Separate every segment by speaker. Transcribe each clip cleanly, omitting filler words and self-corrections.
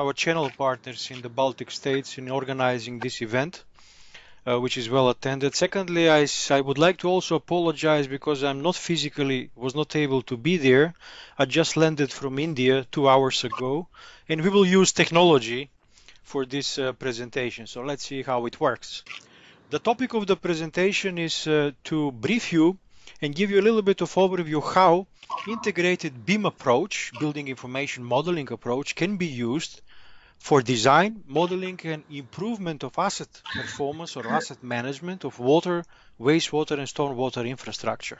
Speaker 1: our channel partners in the Baltic states in organizing this event, which is well attended. Secondly, I would like to also apologize because I'm not was not able to be there. I just landed from India 2 hours ago, and we will use technology for this presentation. So let's see how it works. The topic of the presentation is to brief you and give you a little bit of overview how integrated BIM approach, building information modeling approach, can be used for design, modeling, and improvement of asset performance or asset management of water, wastewater, and stormwater infrastructure.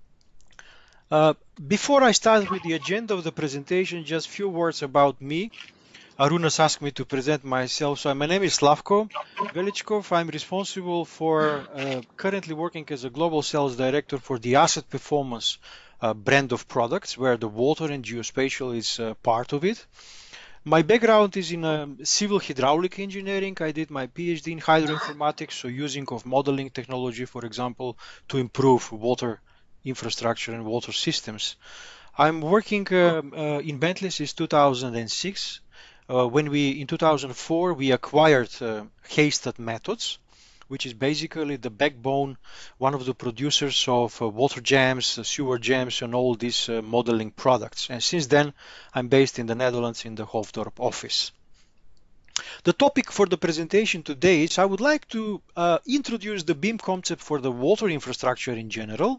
Speaker 1: Before I start with the agenda of the presentation, just a few words about me. Arunas asked me to present myself. So my name is Slavko Velichkov. I'm responsible for currently working as a global sales director for the asset performance brand of products, where the water and geospatial is part of it. My background is in civil hydraulic engineering. I did my PhD in hydroinformatics, so using of modeling technology, for example, to improve water infrastructure and water systems. I'm working in Bentley since 2006. When in 2004, we acquired Haystad Methods, which is basically the backbone, one of the producers of water jams, sewer jams, and all these modeling products. And since then, I'm based in the Netherlands in the Hoofddorp office. The topic for the presentation today is I would like to introduce the BIM concept for the water infrastructure in general.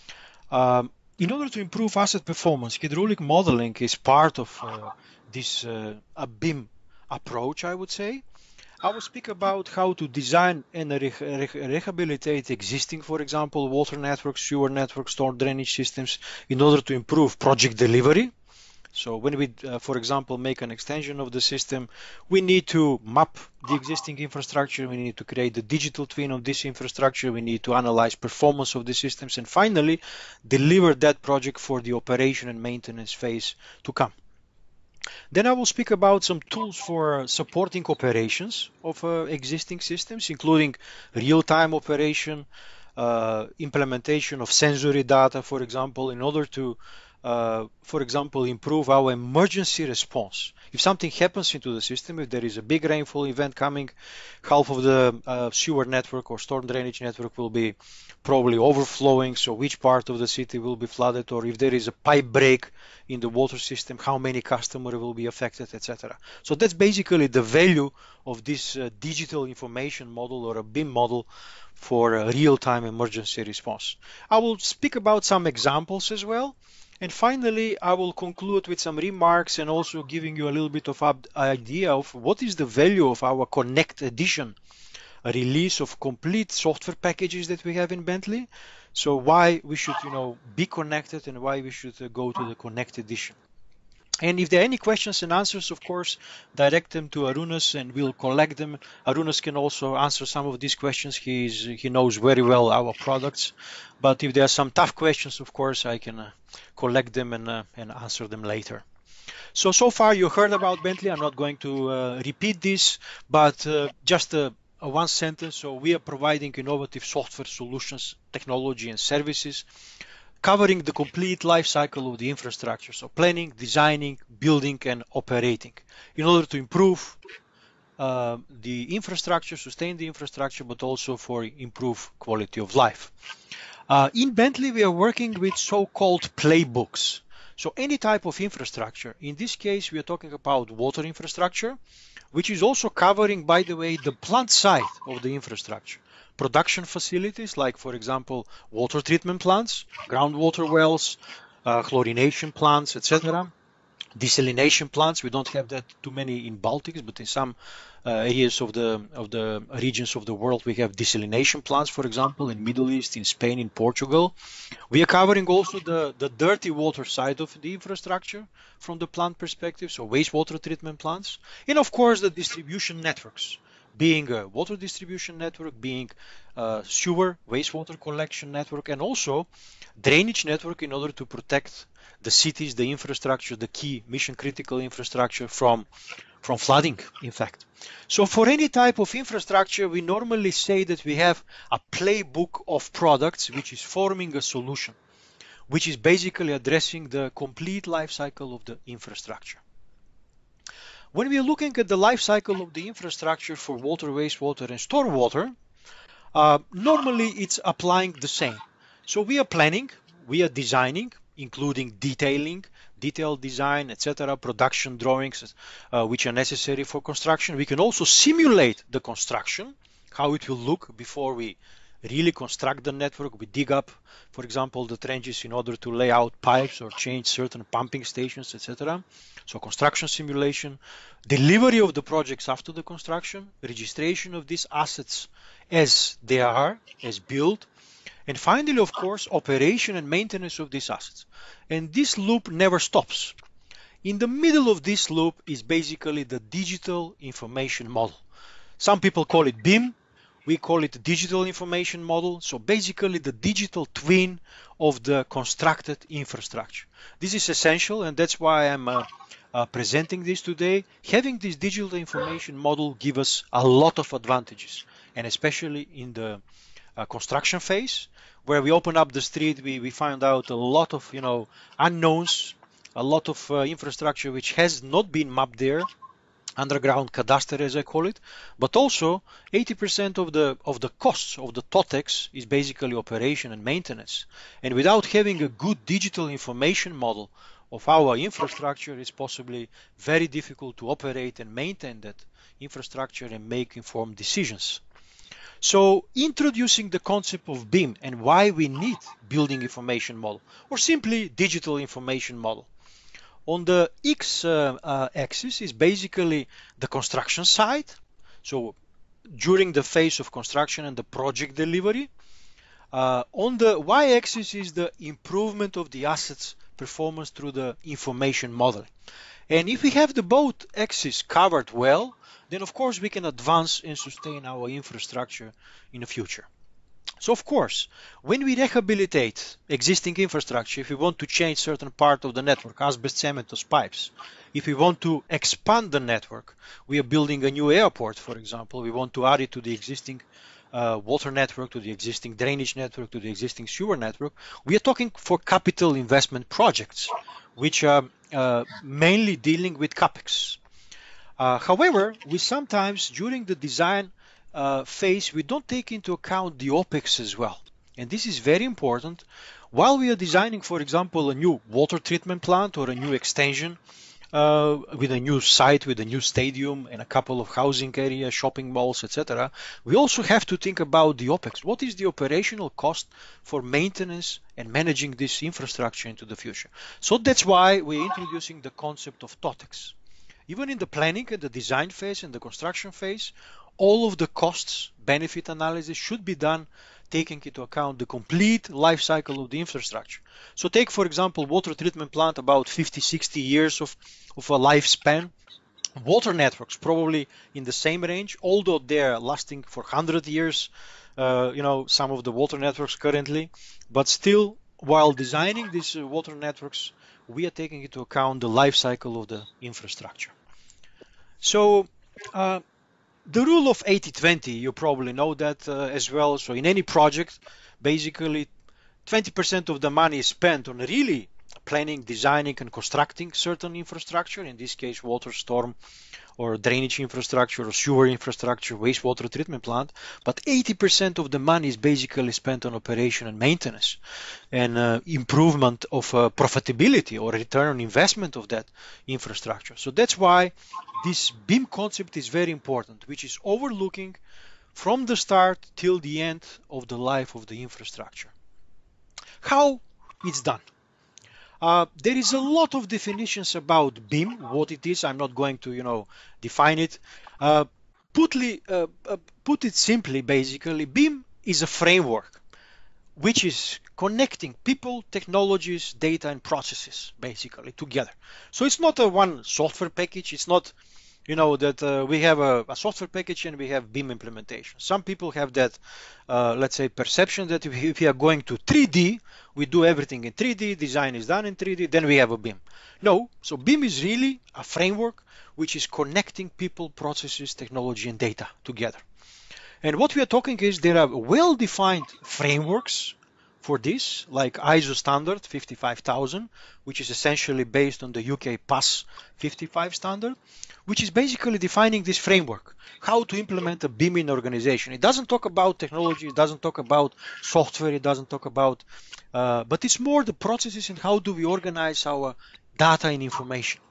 Speaker 1: In order to improve asset performance, hydraulic modeling is part of this BIM approach, I would say. I will speak about how to design and rehabilitate existing, for example, water networks, sewer networks, storm drainage systems in order to improve project delivery. So when we, for example, make an extension of the system, we need to map the existing infrastructure. We need to create the digital twin of this infrastructure. We need to analyze performance of the systems and finally deliver that project for the operation and maintenance phase to come. Then I will speak about some tools for supporting operations of existing systems, including real-time operation, implementation of sensory data, for example, in order to for example, improve our emergency response. If something happens into the system, if there is a big rainfall event coming, half of the sewer network or storm drainage network will be probably overflowing, so which part of the city will be flooded, or if there is a pipe break in the water system, how many customers will be affected, etc. So that's basically the value of this digital information model or a BIM model for a real-time emergency response. I will speak about some examples as well. And finally, I will conclude with some remarks and also giving you a little bit of idea of what is the value of our Connect Edition, a release of complete software packages that we have in Bentley. So why we should, be connected and why we should go to the Connect Edition. And if there are any questions and answers, of course, direct them to Arunas and we'll collect them. Arunas can also answer some of these questions. He knows very well our products. But if there are some tough questions, of course, I can collect them and answer them later. So far you heard about Bentley. I'm not going to repeat this, but just one sentence. So we are providing innovative software solutions, technology and services covering the complete life cycle of the infrastructure. So planning, designing, building and operating in order to improve the infrastructure, sustain the infrastructure, but also for improve quality of life. In Bentley, we are working with so-called playbooks. So any type of infrastructure, in this case, we are talking about water infrastructure, which is also covering, by the way, the plant side of the infrastructure. Production facilities, like, for example, water treatment plants, groundwater wells, chlorination plants, etc. Desalination plants, we don't have that too many in Baltics, but in some areas of the regions of the world, we have desalination plants, for example, in Middle East, in Spain, in Portugal. We are covering also the dirty water side of the infrastructure from the plant perspective, so wastewater treatment plants, and of course the distribution networks, being a water distribution network, being a sewer, wastewater collection network, and also drainage network in order to protect the cities, the infrastructure, the key mission critical infrastructure from flooding, in fact. So for any type of infrastructure, we normally say that we have a playbook of products which is forming a solution, which is basically addressing the complete life cycle of the infrastructure. When we are looking at the life cycle of the infrastructure for water, wastewater, and stormwater, normally it's applying the same. So we are planning, we are designing, including detailed design, etc., production drawings, which are necessary for construction. We can also simulate the construction, how it will look before we really construct the network. We dig up, for example, the trenches in order to lay out pipes or change certain pumping stations, etc. So construction simulation, delivery of the projects after the construction, registration of these assets as they are, as built, and finally, of course, operation and maintenance of these assets. And this loop never stops. In the middle of this loop is basically the digital information model. Some people call it BIM. We call it digital information model. So basically the digital twin of the constructed infrastructure. This is essential, and that's why I'm presenting this today. Having this digital information model gives us a lot of advantages, and especially in the construction phase, where we open up the street, we find out a lot of unknowns, a lot of infrastructure which has not been mapped there, underground cadastre as I call it, but also 80% of the costs of the TOTEX is basically operation and maintenance. And without having a good digital information model of our infrastructure, it's possibly very difficult to operate and maintain that infrastructure and make informed decisions. So introducing the concept of BIM and why we need building information model, or simply digital information model. On the x-axis is basically the construction site. So during the phase of construction and the project delivery. On the y-axis is the improvement of the assets performance through the information modeling. And if we have the both axes covered well, then of course we can advance and sustain our infrastructure in the future. So of course, when we rehabilitate existing infrastructure, if we want to change certain part of the network, asbest cementous pipes, if we want to expand the network, we are building a new airport, for example, we want to add it to the existing water network, to the existing drainage network, to the existing sewer network, we are talking for capital investment projects, which are mainly dealing with CapEx. However, we sometimes, during the design phase, we don't take into account the OPEX as well. And this is very important. While we are designing, for example, a new water treatment plant or a new extension with a new site, with a new stadium and a couple of housing areas, shopping malls, etc., we also have to think about the OPEX. What is the operational cost for maintenance and managing this infrastructure into the future? So that's why we're introducing the concept of TOTEX. Even in the planning and the design phase and the construction phase, all of the costs benefit analysis should be done taking into account the complete life cycle of the infrastructure. So take, for example, water treatment plant, about 50-60 years of a lifespan. Water networks probably in the same range, although they're lasting for 100 years, some of the water networks currently, but still, while designing these water networks, we are taking into account the life cycle of the infrastructure. So the rule of 80-20, you probably know that as well. So in any project, basically 20% of the money is spent on really planning, designing and constructing certain infrastructure, in this case water, storm or drainage infrastructure or sewer infrastructure, wastewater treatment plant, but 80% of the money is basically spent on operation and maintenance and improvement of profitability or return on investment of that infrastructure. So that's why this BIM concept is very important, which is overlooking from the start till the end of the life of the infrastructure. How it's done? There is a lot of definitions about BIM, what it is. I'm not going to, define it. Put it simply, basically, BIM is a framework which is connecting people, technologies, data, and processes, basically, together. So it's not a one software package. It's not, that we have a software package and we have BIM implementation. Some people have that, let's say, perception that if we are going to 3D, we do everything in 3D, design is done in 3D, then we have a BIM. No, so BIM is really a framework which is connecting people, processes, technology, and data together. And what we are talking is there are well-defined frameworks for this, like ISO standard 55000, which is essentially based on the UK PAS 55 standard, which is basically defining this framework, how to implement a BIM in organization. It doesn't talk about technology, it doesn't talk about software, it doesn't talk about, but it's more the processes and how do we organize our data and information.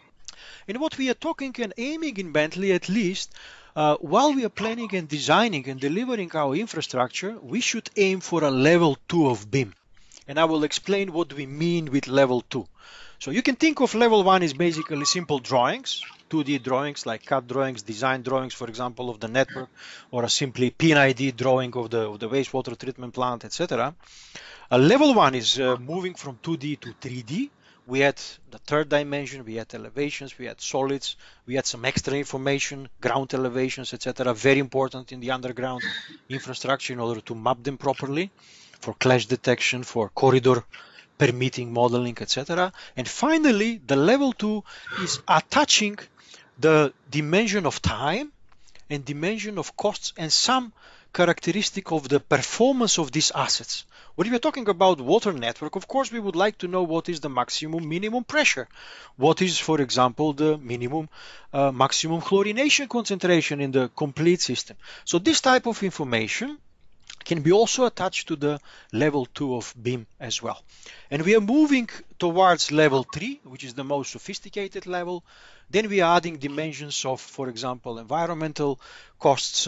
Speaker 1: And what we are talking and aiming in Bentley, at least, while we are planning and designing and delivering our infrastructure, we should aim for a level 2 of BIM. And I will explain what we mean with level 2. So you can think of level 1 is basically simple drawings, 2D drawings like CAD drawings, design drawings, for example, of the network, or a simply PNID drawing of the wastewater treatment plant, etc. Level 1 is moving from 2D to 3D. We had the third dimension, we had elevations, we had solids, we had some extra information, ground elevations, etc. Very important in the underground infrastructure in order to map them properly for clash detection, for corridor permitting modeling, etc. And finally, the level 2 is attaching the dimension of time and dimension of costs and some characteristic of the performance of these assets. When we are talking about water network, of course, we would like to know what is the maximum minimum pressure. What is, for example, the minimum maximum chlorination concentration in the complete system. So this type of information can be also attached to the level 2 of BIM as well. And we are moving towards level 3, which is the most sophisticated level. Then we are adding dimensions of, for example, environmental costs,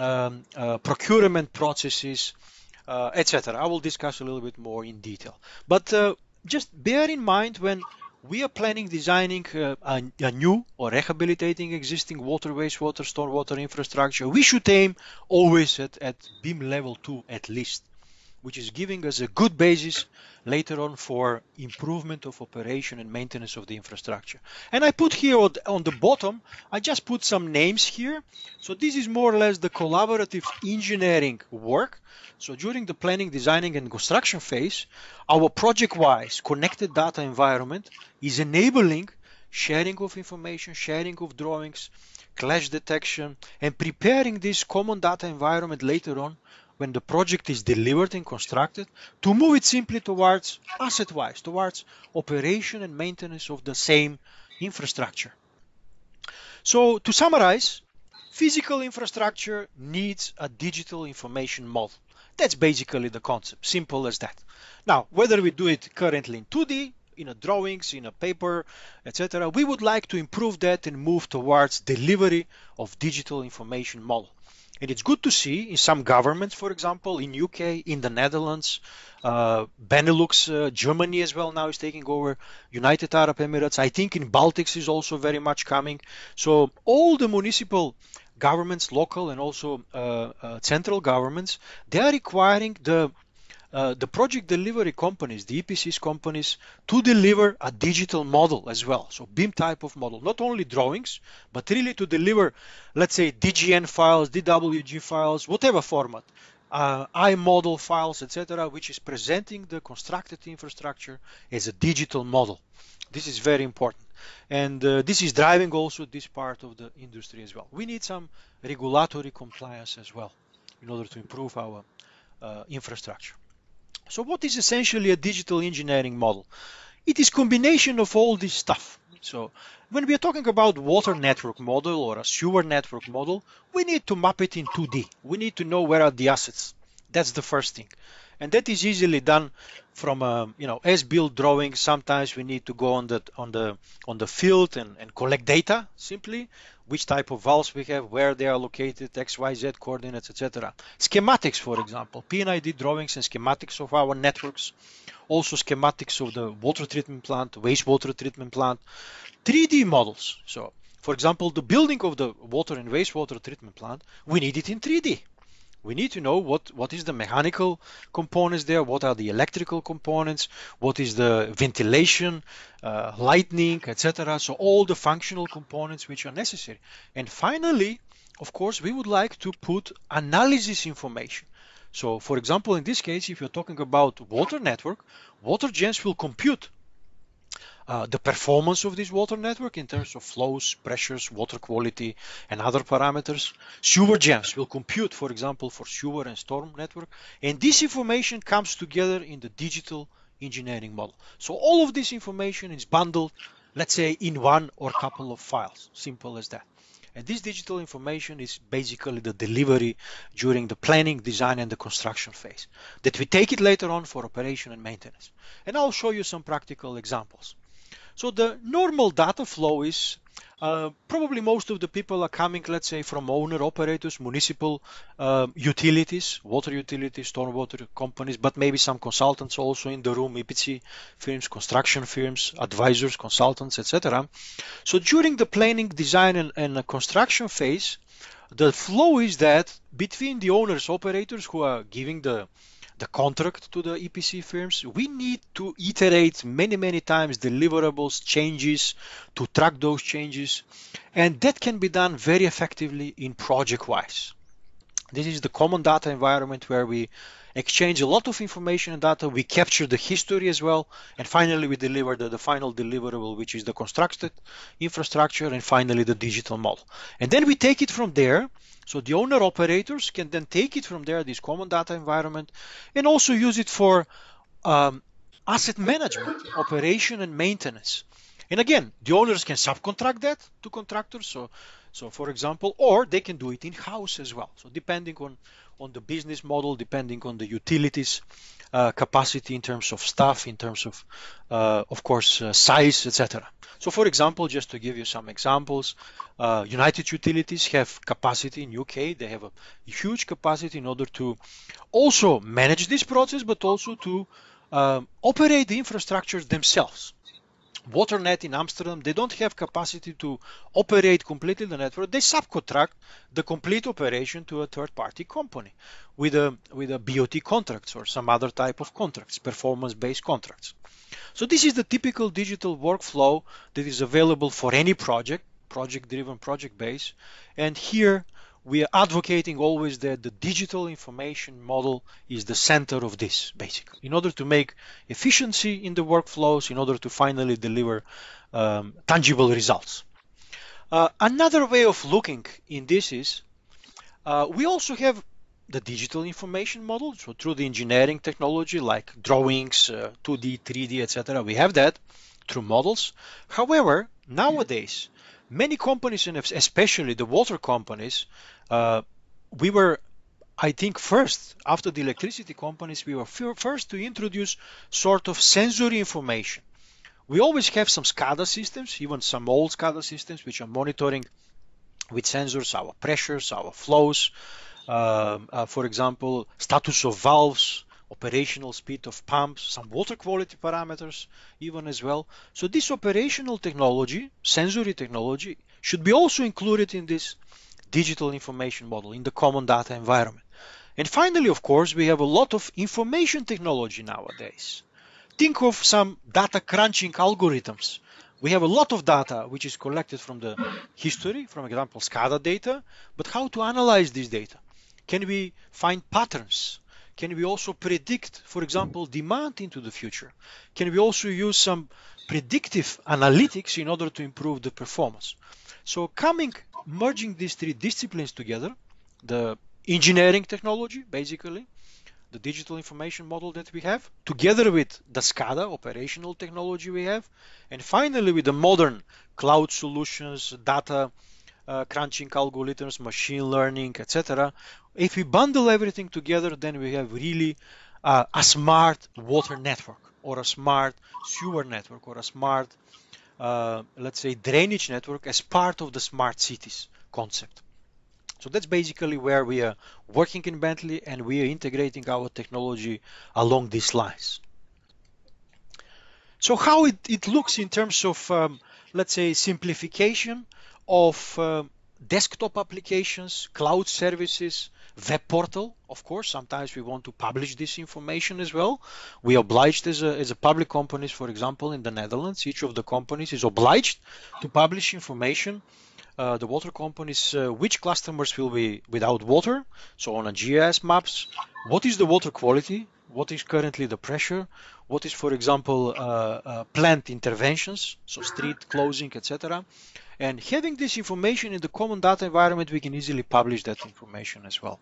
Speaker 1: procurement processes, etc. I will discuss a little bit more in detail. But just bear in mind when we are planning designing a new or rehabilitating existing water, wastewater, stormwater infrastructure, we should aim always at BIM level 2 at least, which is giving us a good basis later on for improvement of operation and maintenance of the infrastructure. And I put here on the bottom, I just put some names here. So this is more or less the collaborative engineering work. So during the planning, designing and construction phase, our project-wise connected data environment is enabling sharing of information, sharing of drawings, clash detection, and preparing this common data environment later on when the project is delivered and constructed to move it simply towards asset-wise, towards operation and maintenance of the same infrastructure. So to summarize, physical infrastructure needs a digital information model. That's basically the concept, simple as that. Now, whether we do it currently in 2D, in a drawings, in a paper, etc., we would like to improve that and move towards delivery of digital information model. And it's good to see in some governments, for example, in UK, in the Netherlands, Benelux, Germany as well now is taking over, United Arab Emirates. I think in Baltics is also very much coming. So all the municipal governments, local and also central governments, they are requiring the project delivery companies, the EPCs companies, to deliver a digital model as well. So BIM type of model, not only drawings, but really to deliver, let's say, DGN files, DWG files, whatever format, iModel files, etc., which is presenting the constructed infrastructure as a digital model. This is very important. And this is driving also this part of the industry as well. We need some regulatory compliance as well in order to improve our infrastructure. So what is essentially a digital engineering model? It is combination of all this stuff. So when we are talking about water network model or a sewer network model, we need to map it in 2D. We need to know where are the assets. That's the first thing. And that is easily done from as-built drawing. Sometimes we need to go on the field and collect data simply, which type of valves we have, where they are located, XYZ coordinates, etc. Schematics, for example, PNID drawings and schematics of our networks, also schematics of the water treatment plant, wastewater treatment plant, 3D models. So, for example, the building of the water and wastewater treatment plant, we need it in 3D. We need to know what is the mechanical components there, what are the electrical components, what is the ventilation, lighting, etc. So all the functional components which are necessary. And finally, of course, we would like to put analysis information. So for example, in this case, if you're talking about water network, WaterGens will compute the performance of this water network in terms of flows, pressures, water quality, and other parameters. Sewer gems will compute, for example, for sewer and storm network. And this information comes together in the digital engineering model. So all of this information is bundled, let's say, in one or couple of files. Simple as that. And this digital information is basically the delivery during the planning, design, and the construction phase, that we take it later on for operation and maintenance. And I'll show you some practical examples. So the normal data flow is probably most of the people are coming, let's say, from owner operators, municipal utilities, water utilities, stormwater companies, but maybe some consultants also in the room, EPC firms, construction firms, advisors, consultants, etc. So during the planning, design, and construction phase, the flow is that between the owners, operators who are giving the contract to the EPC firms, we need to iterate many times deliverables, changes, to track those changes, and that can be done very effectively in project-wise. This is the common data environment where we exchange a lot of information and data, we capture the history as well, and finally we deliver the final deliverable, which is the constructed infrastructure, and finally the digital model. And then we take it from there. So the owner operators can then take it from there, this common data environment, and also use it for asset management, operation, and maintenance. And again, the owners can subcontract that to contractors. So for example, or they can do it in-house as well. So depending on the business model, depending on the utilities capacity in terms of staff, in terms of course, size, etc. So for example, just to give you some examples, United Utilities have capacity in UK. They have a huge capacity in order to also manage this process, but also to operate the infrastructures themselves. Waternet in Amsterdam, they don't have capacity to operate completely the network. They subcontract the complete operation to a third-party company with a BOT contracts or some other type of contracts, performance-based contracts. So this is the typical digital workflow that is available for any project-driven, project-based. And here we are advocating always that the digital information model is the center of this, basically, in order to make efficiency in the workflows, in order to finally deliver tangible results. Another way of looking in this is we also have the digital information model. So through the engineering technology like drawings, 2D, 3D, etc., we have that through models. However, nowadays, many companies, and especially the water companies, we were, I think, first, after the electricity companies, we were first to introduce sort of sensory information. We always have some SCADA systems, even some old SCADA systems, which are monitoring with sensors our pressures, our flows, for example, status of valves, operational speed of pumps, some water quality parameters even as well. So this operational technology, sensory technology, should be also included in this digital information model, in the common data environment. And finally, of course, we have a lot of information technology nowadays. Think of some data crunching algorithms. We have a lot of data which is collected from the history, for example, SCADA data, but how to analyze this data? Can we find patterns? Can we also predict, for example, demand into the future? Can we also use some predictive analytics in order to improve the performance? So merging these three disciplines together, the engineering technology, basically, the digital information model that we have, together with the SCADA operational technology we have, and finally with the modern cloud solutions, data crunching algorithms, machine learning, etc. If we bundle everything together, then we have really a smart water network, or a smart sewer network, or a smart, let's say, drainage network as part of the smart cities concept. So that's basically where we are working in Bentley, and we are integrating our technology along these lines. So how it looks in terms of, let's say, simplification of desktop applications, cloud services, web portal. Of course, sometimes we want to publish this information as well. We are obliged as a public companies, for example, in the Netherlands, each of the companies is obliged to publish information. The water companies, which customers will be without water, so on a GIS maps, what is the water quality what is currently the pressure, what is, for example, plant interventions, so street closing, etc. And having this information in the common data environment, we can easily publish that information as well.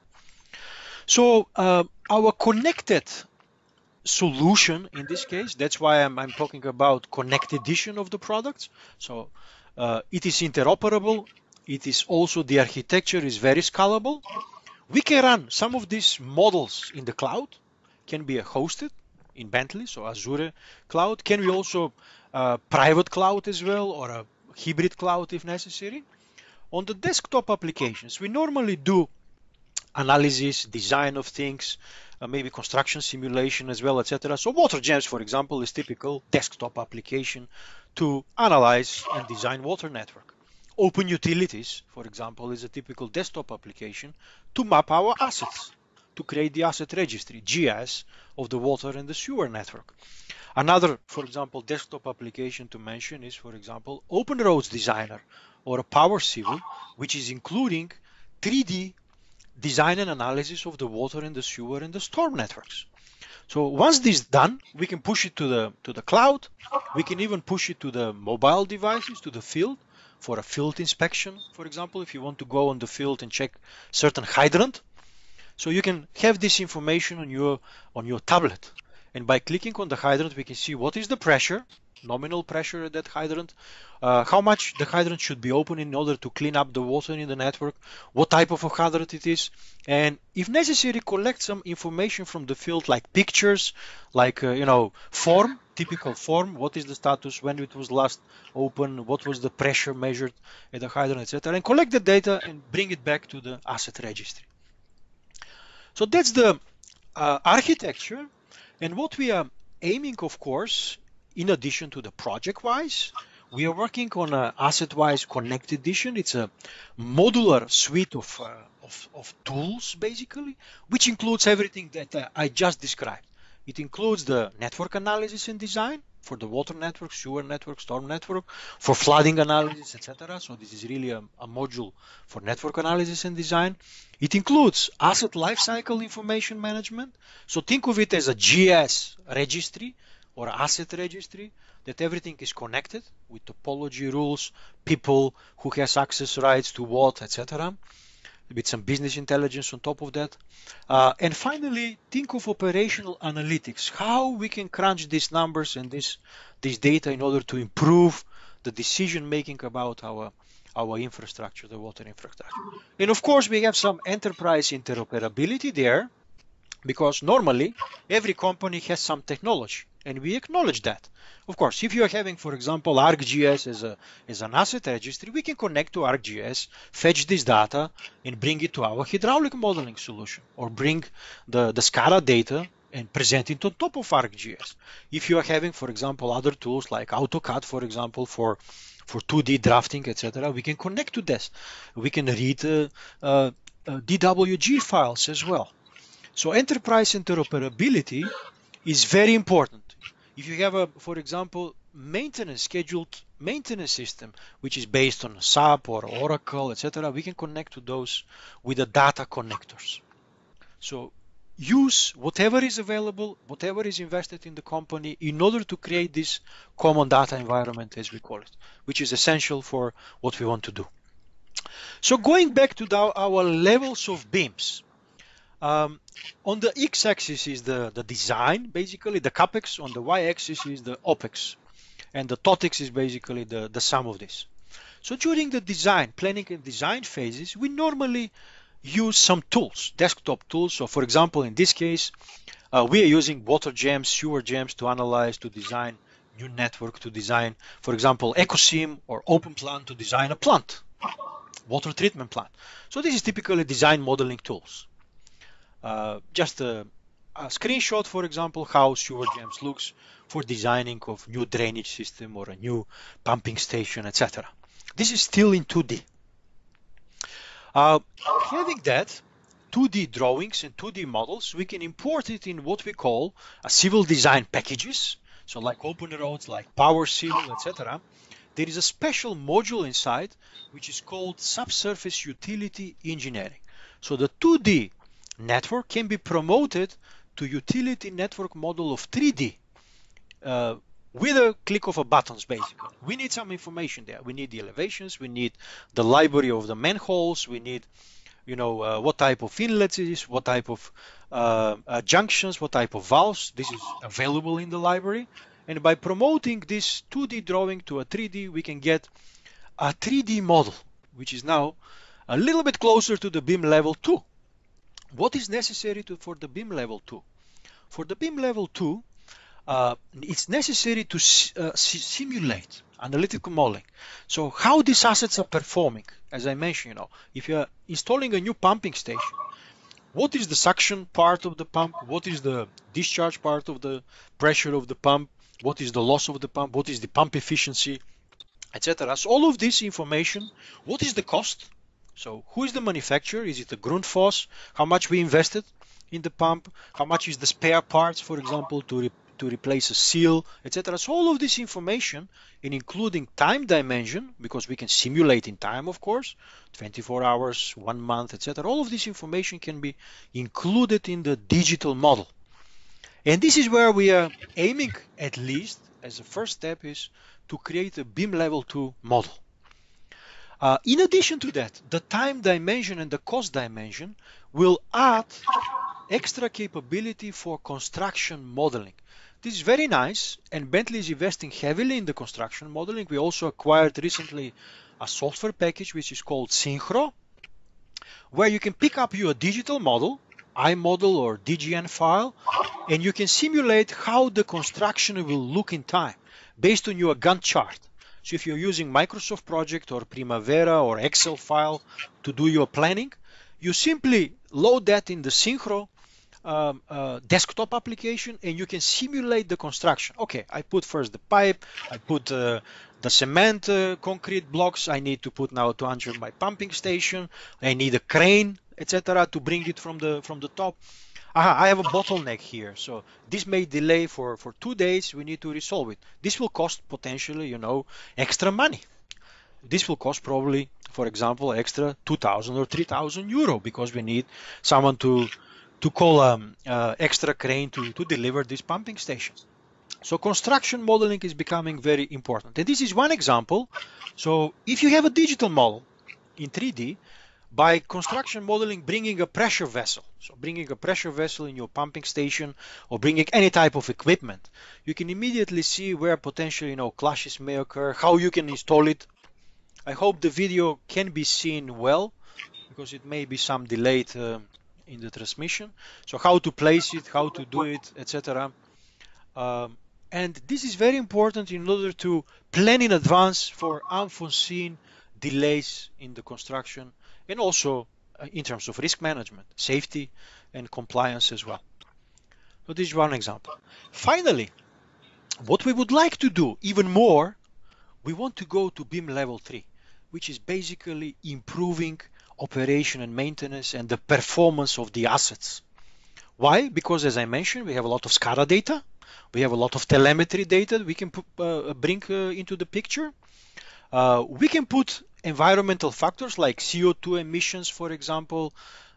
Speaker 1: So our connected solution in this case, that's why I'm talking about connect edition of the products. So it is interoperable. It is also, the architecture is very scalable. We can run some of these models in the cloud, can be hosted in Bentley, so Azure cloud. Can be also private cloud as well, or a hybrid cloud if necessary. On the desktop applications, we normally do analysis, design of things, maybe construction simulation as well, etc. So WaterGems, for example, is typical desktop application to analyze and design water network. Open Utilities, for example, is a typical desktop application to map our assets, to create the asset registry, GIS, of the water and the sewer network. Another, for example, desktop application to mention is, for example, Open Roads Designer or a Power Civil, which is including 3D design and analysis of the water and the sewer and the storm networks. So once this is done, we can push it to the cloud. We can even push it to the mobile devices, to the field, for a field inspection, for example, if you want to go on the field and check certain hydrant. So you can have this information on your tablet. And by clicking on the hydrant, we can see what is the pressure, nominal pressure at that hydrant, how much the hydrant should be open in order to clean up the water in the network, what type of a hydrant it is, and if necessary, collect some information from the field, like pictures, like form, typical form, what is the status, when it was last open, what was the pressure measured at the hydrant, etc., and collect the data and bring it back to the asset registry. So that's the architecture, and what we are aiming, of course, in addition to the project-wise, we are working on an asset-wise Connect edition. It's a modular suite of tools, basically, which includes everything that I just described. It includes the network analysis and design for the water network, sewer network, storm network, for flooding analysis, etc. So this is really a module for network analysis and design. It includes asset lifecycle information management. So think of it as a GIS registry or asset registry, that everything is connected with topology rules, people who has access rights to what, etc., with some business intelligence on top of that. And finally, think of operational analytics, how we can crunch these numbers and this data in order to improve the decision making about our infrastructure, the water infrastructure. And of course, we have some enterprise interoperability there, because normally every company has some technology, and we acknowledge that. Of course, if you are having, for example, ArcGIS as an asset registry, we can connect to ArcGIS, fetch this data, and bring it to our hydraulic modeling solution, or bring the SCADA data and present it on top of ArcGIS. If you are having, for example, other tools like AutoCAD, for example, for 2D drafting, etc., we can connect to this. We can read DWG files as well. So enterprise interoperability is very important. If you have for example, scheduled maintenance system, which is based on SAP or Oracle, etc., we can connect to those with the data connectors. So use whatever is available, whatever is invested in the company in order to create this common data environment, as we call it, which is essential for what we want to do. So going back to our levels of BIMs. On the x-axis is the design, basically the capex. On the y-axis is the opex, and the totex is basically the sum of this. So during the design, planning and design phases, we normally use some tools, desktop tools. So for example, in this case, we are using WaterGems, SewerGems to analyze, to design new network, to design, for example, EcoSim or OpenPlan to design a plant, water treatment plant. So this is typically design modeling tools. Just a screenshot, for example, how SewerGems looks for designing of new drainage system or a new pumping station, etc. This is still in 2D. Having that, 2D drawings and 2D models, we can import it in what we call a civil design packages. So like Open Roads, like Power Civil, etc. There is a special module inside which is called Subsurface Utility Engineering. So the 2D network can be promoted to utility network model of 3D with a click of a buttons, basically. We need some information there. We need the elevations, we need the library of the manholes, we need, what type of inlets it is, what type of junctions, what type of valves. This is available in the library. And by promoting this 2D drawing to a 3D, we can get a 3D model, which is now a little bit closer to the BIM level 2. What is necessary for the BIM level 2? For the BIM level 2, it's necessary to simulate analytical modeling. So how these assets are performing, as I mentioned, if you're installing a new pumping station, what is the suction part of the pump? What is the discharge part of the pressure of the pump? What is the loss of the pump? What is the pump efficiency, etc. So all of this information, what is the cost? So who is the manufacturer? Is it the Grundfos? How much we invested in the pump? How much is the spare parts, for example, to replace a seal, etc. So all of this information, and including time dimension, because we can simulate in time, of course, 24 hours, 1 month, etc. All of this information can be included in the digital model. And this is where we are aiming, at least as a first step, is to create a BIM level 2 model. In addition to that, the time dimension and the cost dimension will add extra capability for construction modeling. This is very nice, and Bentley is investing heavily in the construction modeling. We also acquired recently a software package which is called Synchro, where you can pick up your digital model, iModel or DGN file, and you can simulate how the construction will look in time based on your Gantt chart. So if you're using Microsoft Project or Primavera or Excel file to do your planning, you simply load that in the Synchro desktop application, and you can simulate the construction. Okay, I put first the pipe, I put the cement concrete blocks, I need to put now to enter my pumping station, I need a crane, etc. to bring it from the top. I have a bottleneck here, so this may delay for 2 days. We need to resolve it. This will cost potentially, extra money. This will cost probably, for example, extra 2,000 or 3,000 euro, because we need someone to call extra crane to deliver this pumping station. So construction modeling is becoming very important. And this is one example. So if you have a digital model in 3D, by construction modeling, bringing a pressure vessel, so bringing a pressure vessel in your pumping station or bringing any type of equipment, you can immediately see where potentially, clashes may occur, how you can install it. I hope the video can be seen well, because it may be some delayed in the transmission. So how to place it, how to do it, etc. And this is very important in order to plan in advance for unforeseen delays in the construction, and also in terms of risk management, safety and compliance as well. So this is one example. Finally, what we would like to do even more, we want to go to BIM level 3, which is basically improving operation and maintenance and the performance of the assets. Why? Because, as I mentioned, we have a lot of SCADA data, we have a lot of telemetry data we can bring into the picture. We can put environmental factors like CO2 emissions, for example.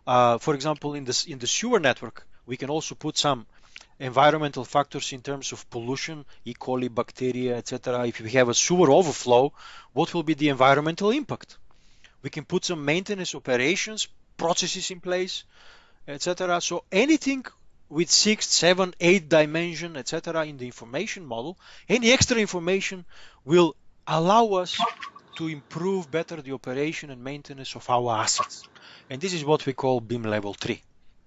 Speaker 1: In the sewer network, we can also put some environmental factors in terms of pollution, E. coli, bacteria, etc. If we have a sewer overflow, what will be the environmental impact? We can put some maintenance operations, processes in place, etc. So anything with 6, 7, 8 dimension, etc. in the information model, any extra information will allow us to improve better the operation and maintenance of our assets. And this is what we call BIM level 3.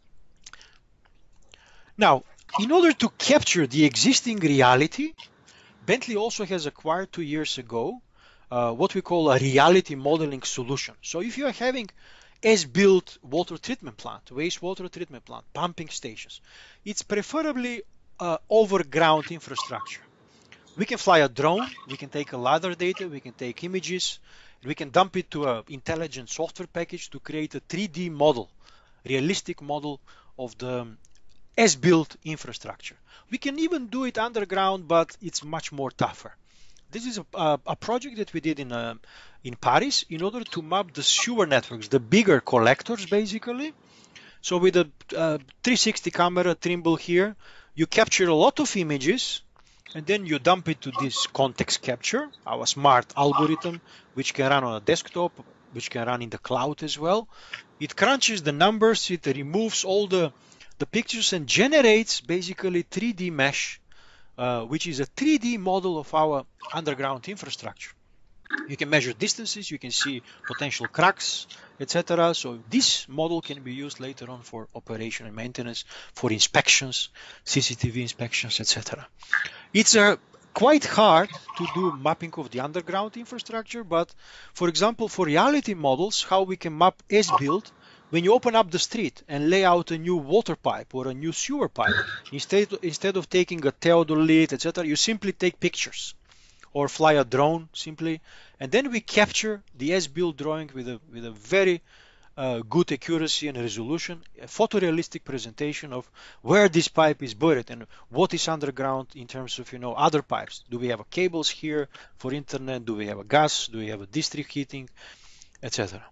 Speaker 1: Now, in order to capture the existing reality, Bentley also has acquired 2 years ago what we call a reality modeling solution. So if you are having as-built water treatment plant, wastewater treatment plant, pumping stations, it's preferably overground infrastructure. We can fly a drone, we can take a LiDAR data, we can take images, we can dump it to an intelligent software package to create a 3D model, realistic model of the as-built infrastructure. We can even do it underground, but it's much more tougher. This is a project that we did in Paris in order to map the sewer networks, the bigger collectors basically, So with a 360 camera Trimble here, you capture a lot of images and then you dump it to this context capture, our smart algorithm, which can run on a desktop, which can run in the cloud as well. It crunches the numbers, it removes all the pictures and generates basically 3D mesh, which is a 3D model of our underground infrastructure. You can measure distances, you can see potential cracks, etc. So this model can be used later on for operation and maintenance, for inspections, CCTV inspections, etc. It's quite hard to do mapping of the underground infrastructure, but for example, for reality models, how we can map as-built, when you open up the street and lay out a new water pipe or a new sewer pipe, instead of taking a theodolite, etc., you simply take pictures or fly a drone simply, and then we capture the as-built drawing with a very good accuracy and resolution, a photorealistic presentation of where this pipe is buried and what is underground in terms of other pipes. Do we have cables here for internet? Do we have a gas? Do we have a district heating, etc.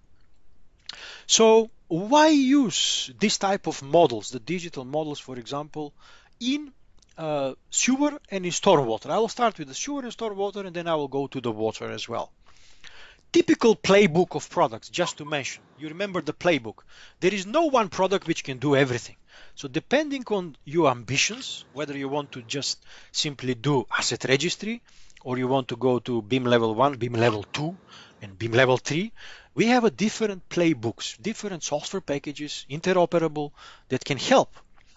Speaker 1: So why use this type of models, the digital models, for example, in sewer and in stormwater? I will start with the sewer and stormwater, and then I will go to the water as well. Typical playbook of products, just to mention. You remember the playbook. There is no one product which can do everything. So depending on your ambitions, whether you want to just simply do asset registry, or you want to go to BIM level 1, BIM level 2, and BIM level 3, we have a different playbooks, different software packages, interoperable, that can help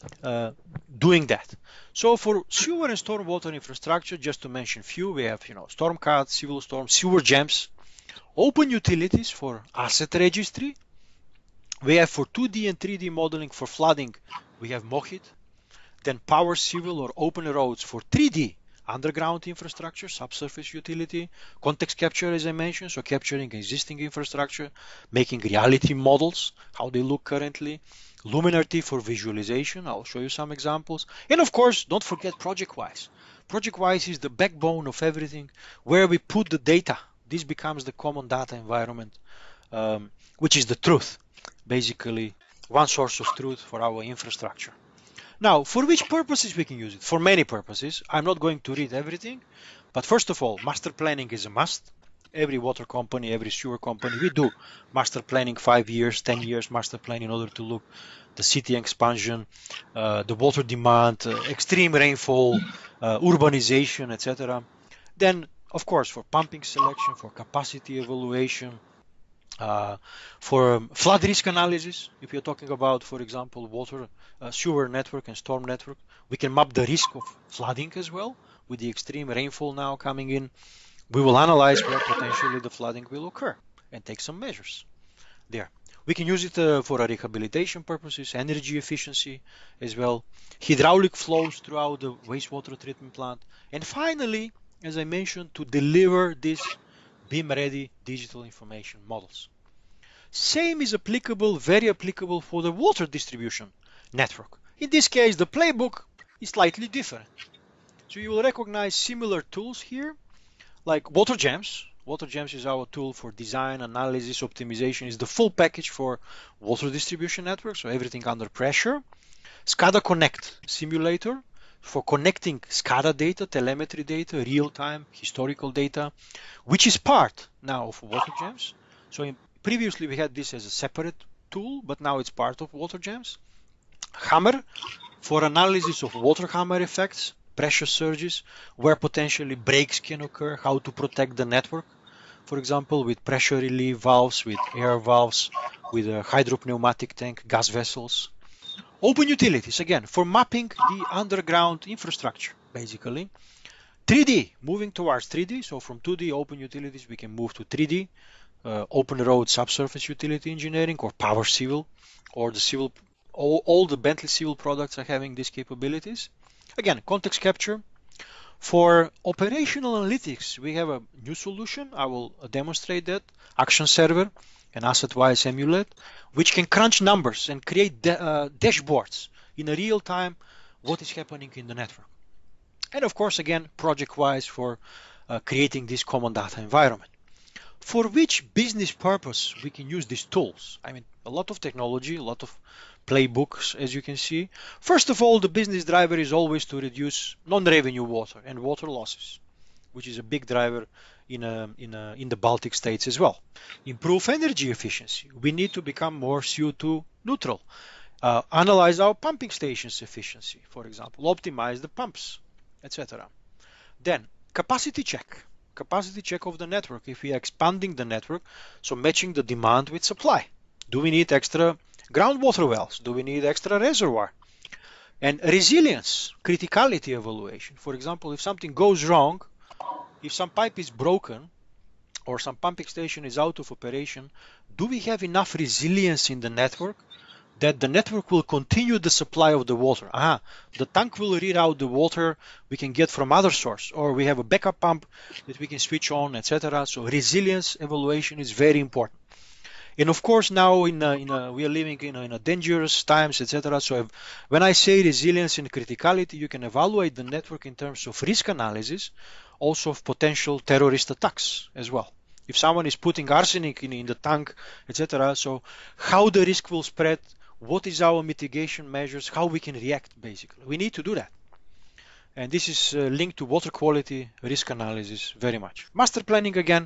Speaker 1: doing that. So for sewer and stormwater infrastructure, just to mention few, we have Stormcat, Civil Storm, Sewer Gems, Open Utilities for asset registry. We have for 2D and 3D modeling for flooding, we have Mohit. Then Power Civil or Open Roads for 3D underground infrastructure, subsurface utility. Context capture, as I mentioned, so capturing existing infrastructure, making reality models, how they look currently. Luminarty for visualization, I'll show you some examples. And of course, don't forget ProjectWise. ProjectWise is the backbone of everything, where we put the data. This becomes the common data environment, which is the truth, basically one source of truth for our infrastructure. Now, for which purposes we can use it? For many purposes. I'm not going to read everything, but first of all, master planning is a must. Every water company, every sewer company, we do master planning 5 years, 10 years master planning in order to look the city expansion, the water demand, extreme rainfall, urbanization, etc. Then, of course, for pumping selection, for capacity evaluation, for flood risk analysis. If you're talking about, for example, water, sewer network and storm network, we can map the risk of flooding as well. With the extreme rainfall now coming in, we will analyze where potentially the flooding will occur and take some measures there. We can use it for rehabilitation purposes, energy efficiency as well, hydraulic flows throughout the wastewater treatment plant, and finally, as I mentioned, to deliver these BIM-ready digital information models. Same is applicable, very applicable for the water distribution network. In this case, the playbook is slightly different. So you will recognize similar tools here, like Water Gems. Water Gems is our tool for design, analysis, optimization. Is the full package for water distribution network, so everything under pressure. SCADA Connect simulator for connecting SCADA data, telemetry data, real-time, historical data, which is part now of Water Gems. So previously we had this as a separate tool, but now it's part of Water Gems. Hammer for analysis of water hammer effects, pressure surges, where potentially breaks can occur, how to protect the network, for example, with pressure relief valves, with air valves, with a hydropneumatic tank, gas vessels. Open Utilities, again, for mapping the underground infrastructure, basically. 3D, moving towards 3D. So from 2D Open Utilities, we can move to 3D, Open Road Subsurface Utility Engineering, or Power Civil, or the civil. All the Bentley Civil products are having these capabilities. Again, context capture. For operational analytics, we have a new solution. I will demonstrate that. Action Server and AssetWise Emulate, which can crunch numbers and create dashboards in a real time what is happening in the network. And of course, again, ProjectWise for creating this common data environment. For which business purpose we can use these tools? I mean, A lot of technology, a lot of playbooks, as you can see. First of all, the business driver is always to reduce non-revenue water and water losses, which is a big driver in the Baltic states as well. Improve energy efficiency. We need to become more CO2 neutral. Analyze our pumping stations efficiency, for example, optimize the pumps, etc. Then capacity check. Capacity check of the network. If we are expanding the network, so matching the demand with supply. Do we need extra groundwater wells? Do we need extra reservoir? And resilience, criticality evaluation. For example, if something goes wrong, if some pipe is broken or some pumping station is out of operation, do we have enough resilience in the network that the network will continue the supply of the water? The tank will read out the water we can get from other source, or we have a backup pump that we can switch on, etc. So resilience evaluation is very important. And of course, now we are living in a dangerous times, etc. So when I say resilience and criticality, you can evaluate the network in terms of risk analysis, also of potential terrorist attacks as well. If someone is putting arsenic in the tank, etc. So how the risk will spread, what is our mitigation measures, how we can react, basically. We need to do that. And this is linked to water quality risk analysis very much. Master planning again.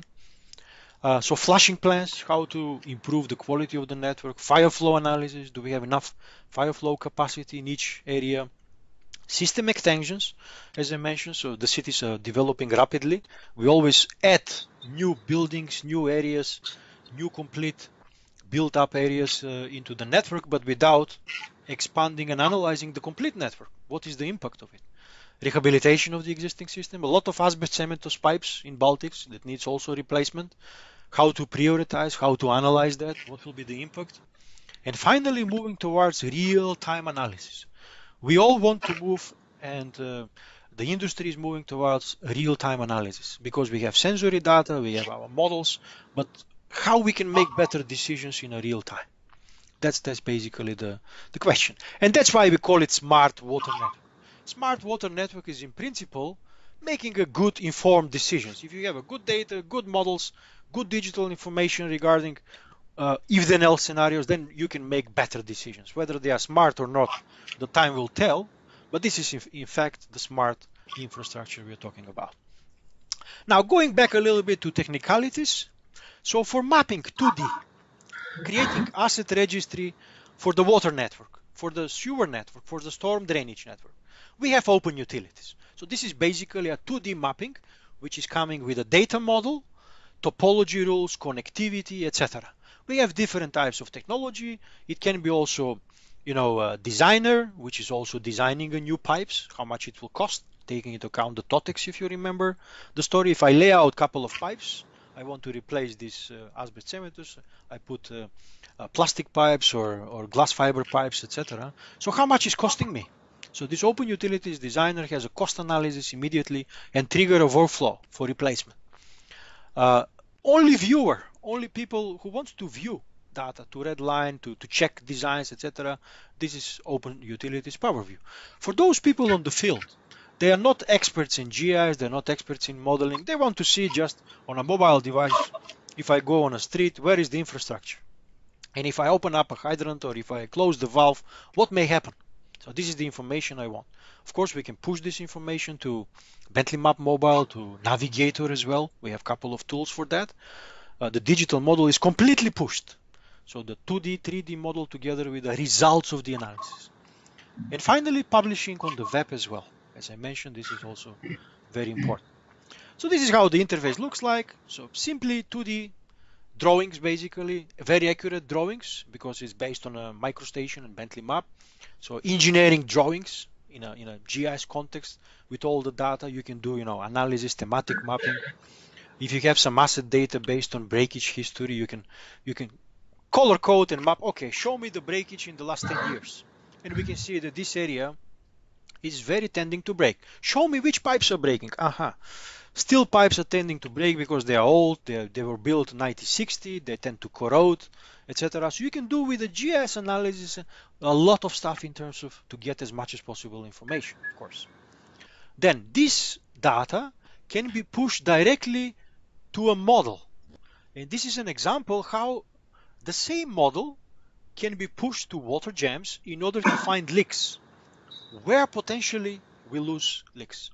Speaker 1: So flushing plans, how to improve the quality of the network. Fire flow analysis, do we have enough fire flow capacity in each area? System extensions, as I mentioned, so the cities are developing rapidly. We always add new buildings, new areas, new complete built up areas into the network, but without expanding and analyzing the complete network. What is the impact of it? Rehabilitation of the existing system, a lot of asbest cementous pipes in Baltics that needs also replacement. How to prioritize, how to analyze that, what will be the impact. And finally, moving towards real-time analysis. We all want to move, and the industry is moving towards real-time analysis because we have sensory data, we have our models, but how we can make better decisions in a real time. That's basically the question. And that's why we call it smart water network. Smart water network is in principle making a good informed decisions. If you have a good data, good models, good digital information regarding if then else scenarios, then you can make better decisions. Whether they are smart or not, the time will tell, but this is in fact the smart infrastructure we're talking about. Now going back a little bit to technicalities. So for mapping 2D, creating asset registry for the water network, for the sewer network, for the storm drainage network, we have open utilities. So this is basically a 2D mapping, which is coming with a data model, topology rules, connectivity, etc. We have different types of technology. It can be also, a designer, which is also designing a new pipes, how much it will cost, taking into account the TOTEX, if you remember the story. If I lay out a couple of pipes, I want to replace this asbest cementous, I put plastic pipes or glass fiber pipes, etc. So how much is costing me? So this open utilities designer has a cost analysis immediately and trigger a workflow for replacement. Only people who want to view data, to redline, to check designs, etc. This is open utilities PowerView. For those people on the field, they are not experts in GIS, they're not experts in modeling. They want to see just on a mobile device, if I go on a street, where is the infrastructure? And if I open up a hydrant or if I close the valve, what may happen? So this is the information I want. Of course, we can push this information to Bentley Map Mobile, to Navigator as well. We have a couple of tools for that. The digital model is completely pushed. So the 2D, 3D model together with the results of the analysis. And finally, publishing on the web as well. As I mentioned, this is also very important. So this is how the interface looks like. So simply 2D drawings, basically, very accurate drawings because it's based on a MicroStation and Bentley Map. So engineering drawings in a GIS context with all the data. You can do, analysis, thematic mapping. If you have some asset data based on breakage history, you can color code and map. Okay, show me the breakage in the last 10 years, and we can see that this area is very tending to break. Show me which pipes are breaking. Steel pipes are tending to break because they are old. They were built in 1960. They tend to corrode, etc. So you can do with the GIS analysis a lot of stuff in terms of to get as much as possible information, of course. Then this data can be pushed directly to a model. And this is an example how the same model can be pushed to water jams in order to find leaks, where potentially we lose leaks.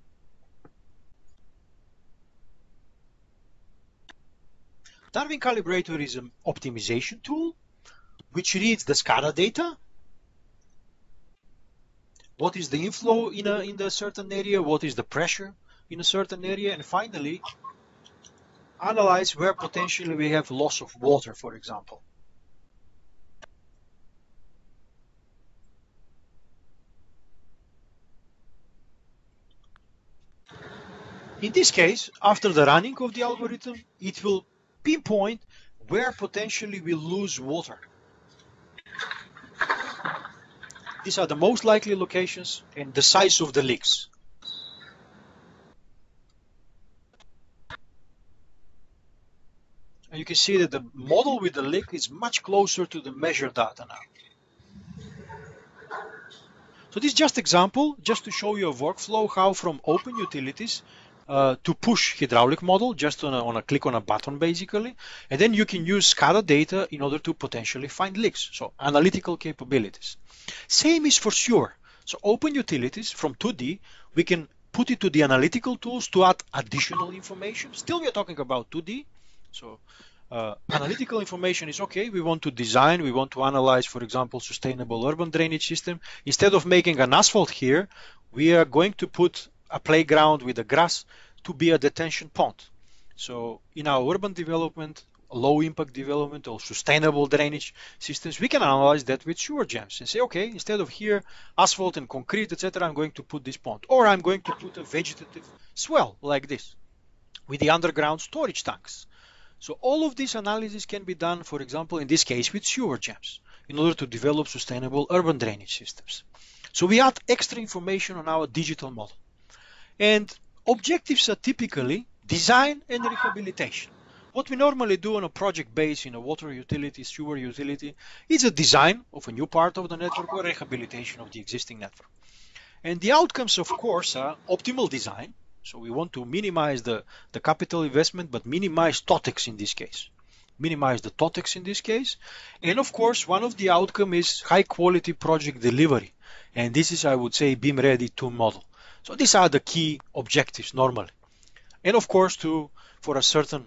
Speaker 1: Darwin Calibrator is an optimization tool which reads the SCADA data. What is the inflow in a certain area? What is the pressure in a certain area? And finally, analyze where potentially we have loss of water, for example. In this case, after the running of the algorithm, it will pinpoint where potentially we lose water. These are the most likely locations and the size of the leaks. And you can see that the model with the leak is much closer to the measured data now. So this is just example, just to show you a workflow, how from open utilities to push hydraulic model, just on a click on a button basically, and then you can use SCADA data in order to potentially find leaks, so analytical capabilities. Same is for sewer. So open utilities from 2D, we can put it to the analytical tools to add additional information. Still we are talking about 2D, so analytical information is okay. We want to design, we want to analyze, for example, sustainable urban drainage system. Instead of making an asphalt here, we are going to put a playground with a grass to be a detention pond. So in our urban development, low impact development or sustainable drainage systems, we can analyze that with sewer jams and say, okay, instead of here asphalt and concrete, etc., I'm going to put this pond, or I'm going to put a vegetative swell like this with the underground storage tanks. So all of this analysis can be done, for example, in this case with sewer jams in order to develop sustainable urban drainage systems. So we add extra information on our digital model. And objectives are typically design and rehabilitation. What we normally do on a project base in a water utility, sewer utility, is a design of a new part of the network or rehabilitation of the existing network. And the outcomes, of course, are optimal design. So we want to minimize the capital investment, but minimize TOTEX in this case. Minimize the TOTEX in this case. And of course, one of the outcome is high quality project delivery. And this is, I would say, BIM Ready 2 model. So these are the key objectives normally. And of course, for a certain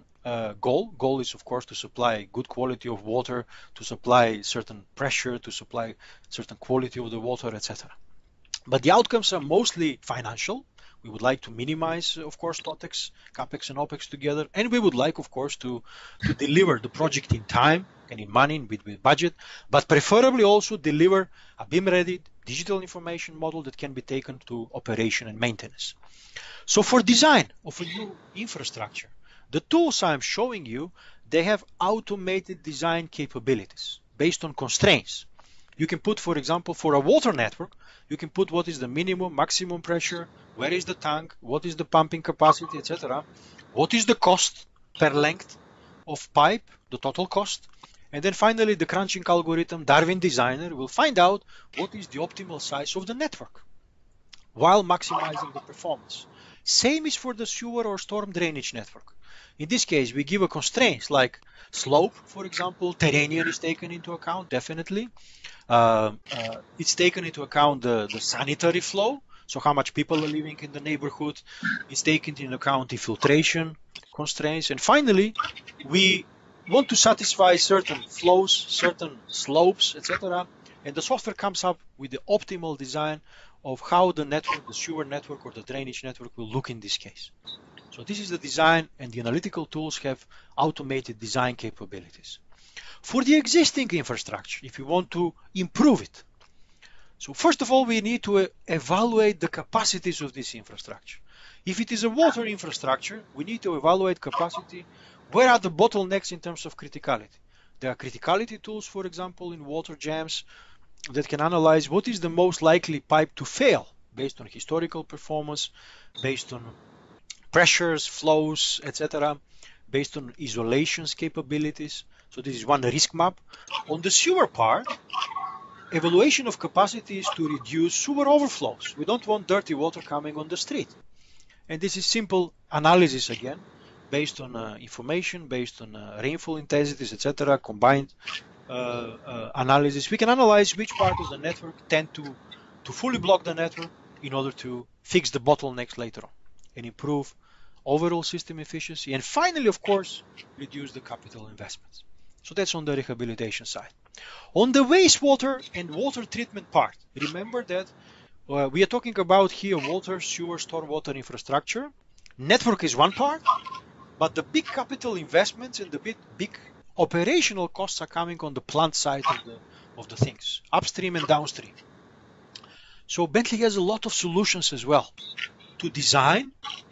Speaker 1: goal is of course to supply good quality of water, to supply certain pressure, to supply certain quality of the water, etc. But the outcomes are mostly financial. We would like to minimize, of course, TOTEX, CAPEX and OPEX together. And we would like, of course, to deliver the project in time and in money, with budget, but preferably also deliver a BIM-ready digital information model that can be taken to operation and maintenance. So for design of a new infrastructure, the tools I'm showing you, they have automated design capabilities based on constraints. You can put, for example, for a water network, you can put what is the minimum, maximum pressure, where is the tank, what is the pumping capacity, etc. What is the cost per length of pipe, the total cost. And then finally, the crunching algorithm, Darwin Designer, will find out what is the optimal size of the network while maximizing the performance. Same is for the sewer or storm drainage network. In this case, we give a constraints like slope, for example, terrain is taken into account, definitely. It's taken into account the sanitary flow, so how much people are living in the neighborhood. It's taken into account the filtration constraints. And finally, we want to satisfy certain flows, certain slopes, etc. And the software comes up with the optimal design of how the network, the sewer network or the drainage network will look in this case. So this is the design, and the analytical tools have automated design capabilities. For the existing infrastructure, if you want to improve it, so first of all, we need to evaluate the capacities of this infrastructure. If it is a water infrastructure, we need to evaluate capacity. Where are the bottlenecks in terms of criticality? There are criticality tools, for example, in water jams that can analyze what is the most likely pipe to fail based on historical performance, based on pressures, flows, etc., based on isolations capabilities. So this is one risk map. On the sewer part, evaluation of capacity is to reduce sewer overflows. We don't want dirty water coming on the street. And this is simple analysis again, based on information, based on rainfall intensities, etc., combined analysis. We can analyze which part of the network tend to fully block the network in order to fix the bottlenecks later on and improve overall system efficiency. And finally, of course, reduce the capital investments. So that's on the rehabilitation side. On the wastewater and water treatment part, remember that we are talking about here water, sewer, stormwater infrastructure. Network is one part, but the big capital investments and the big operational costs are coming on the plant side of the things, upstream and downstream. So Bentley has a lot of solutions as well to design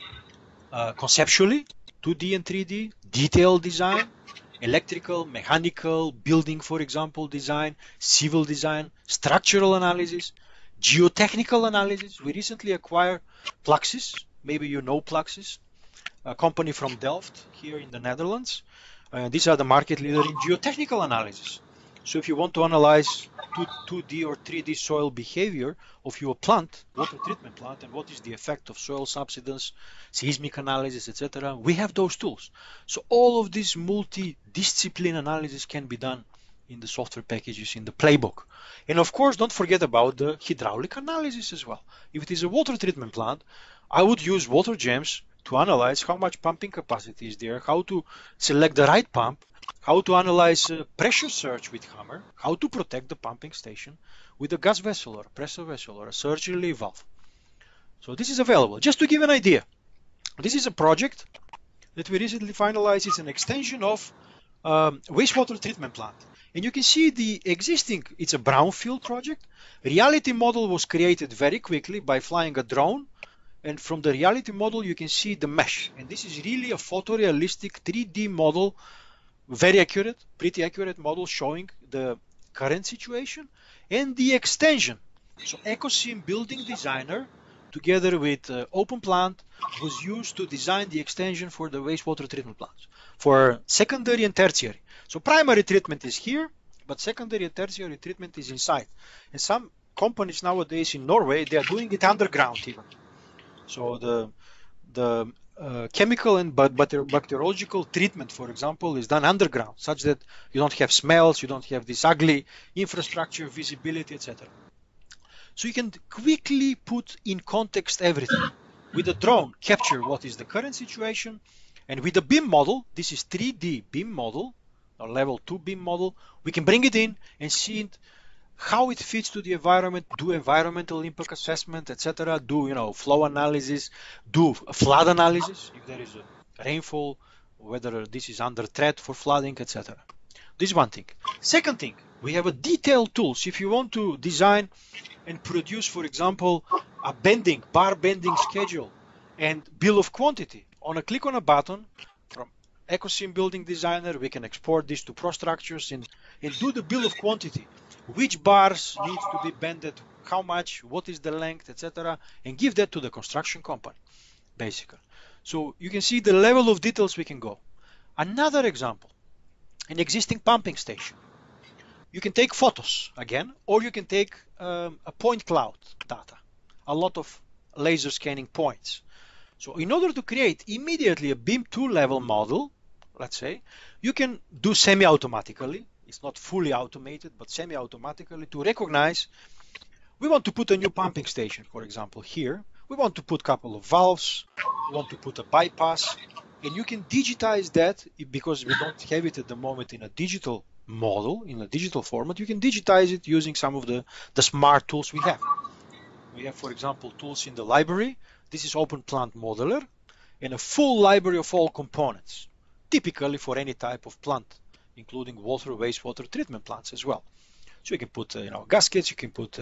Speaker 1: conceptually, 2D and 3D, detailed design, electrical, mechanical, building, for example, design, civil design, structural analysis, geotechnical analysis. We recently acquired Plaxis. Maybe you know Plaxis, a company from Delft here in the Netherlands. These are the market leader in geotechnical analysis. So if you want to analyze 2D or 3D soil behavior of your plant, water treatment plant, and what is the effect of soil subsidence, seismic analysis, etc., we have those tools. So all of this multi-discipline analysis can be done in the software packages in the playbook. And of course, don't forget about the hydraulic analysis as well. If it is a water treatment plant, I would use WaterGems to analyze how much pumping capacity is there, how to select the right pump, how to analyze pressure surge with hammer, how to protect the pumping station with a gas vessel or a pressure vessel or a surge relief valve. So this is available. Just to give an idea, this is a project that we recently finalized. It's an extension of wastewater treatment plant. And you can see the existing, it's a brownfield project. Reality model was created very quickly by flying a drone. And from the reality model, you can see the mesh. And this is really a photorealistic 3D model, very accurate, pretty accurate model showing the current situation and the extension. So EcoSim Building Designer, together with OpenPlant, was used to design the extension for the wastewater treatment plants for secondary and tertiary. So primary treatment is here, but secondary and tertiary treatment is inside. And some companies nowadays in Norway, they are doing it underground even. So the chemical and bacteriological treatment, for example, is done underground, such that you don't have smells, you don't have this ugly infrastructure, visibility, etc. So you can quickly put in context everything. With a drone, capture what is the current situation, and with the BIM model, this is 3D BIM model, or level 2 BIM model, we can bring it in and see it, how it fits to the environment, do environmental impact assessment, etc., do flow analysis, do flood analysis if there is a rainfall, whether this is under threat for flooding, etc. This is one thing. Second thing, we have a detailed tools. If you want to design and produce, for example, a bar bending schedule and bill of quantity, on a click on a button from EcoSim Building Designer, we can export this to ProStructures and do the bill of quantity. Which bars need to be bended, how much, what is the length, etc., and give that to the construction company, basically. So you can see the level of details we can go. Another example, an existing pumping station. You can take photos again, or you can take a point cloud data, a lot of laser scanning points. So in order to create immediately a BIM 2 level model, let's say, you can do semi-automatically. It's not fully automated, but semi-automatically to recognize we want to put a new pumping station, for example, here. We want to put a couple of valves. We want to put a bypass. And you can digitize that because we don't have it at the moment in a digital model, in a digital format. You can digitize it using some of the smart tools we have. We have, for example, tools in the library. This is OpenPlant Modeler and a full library of all components, typically for any type of plant, including water, wastewater treatment plants as well. So you can put gaskets, you can put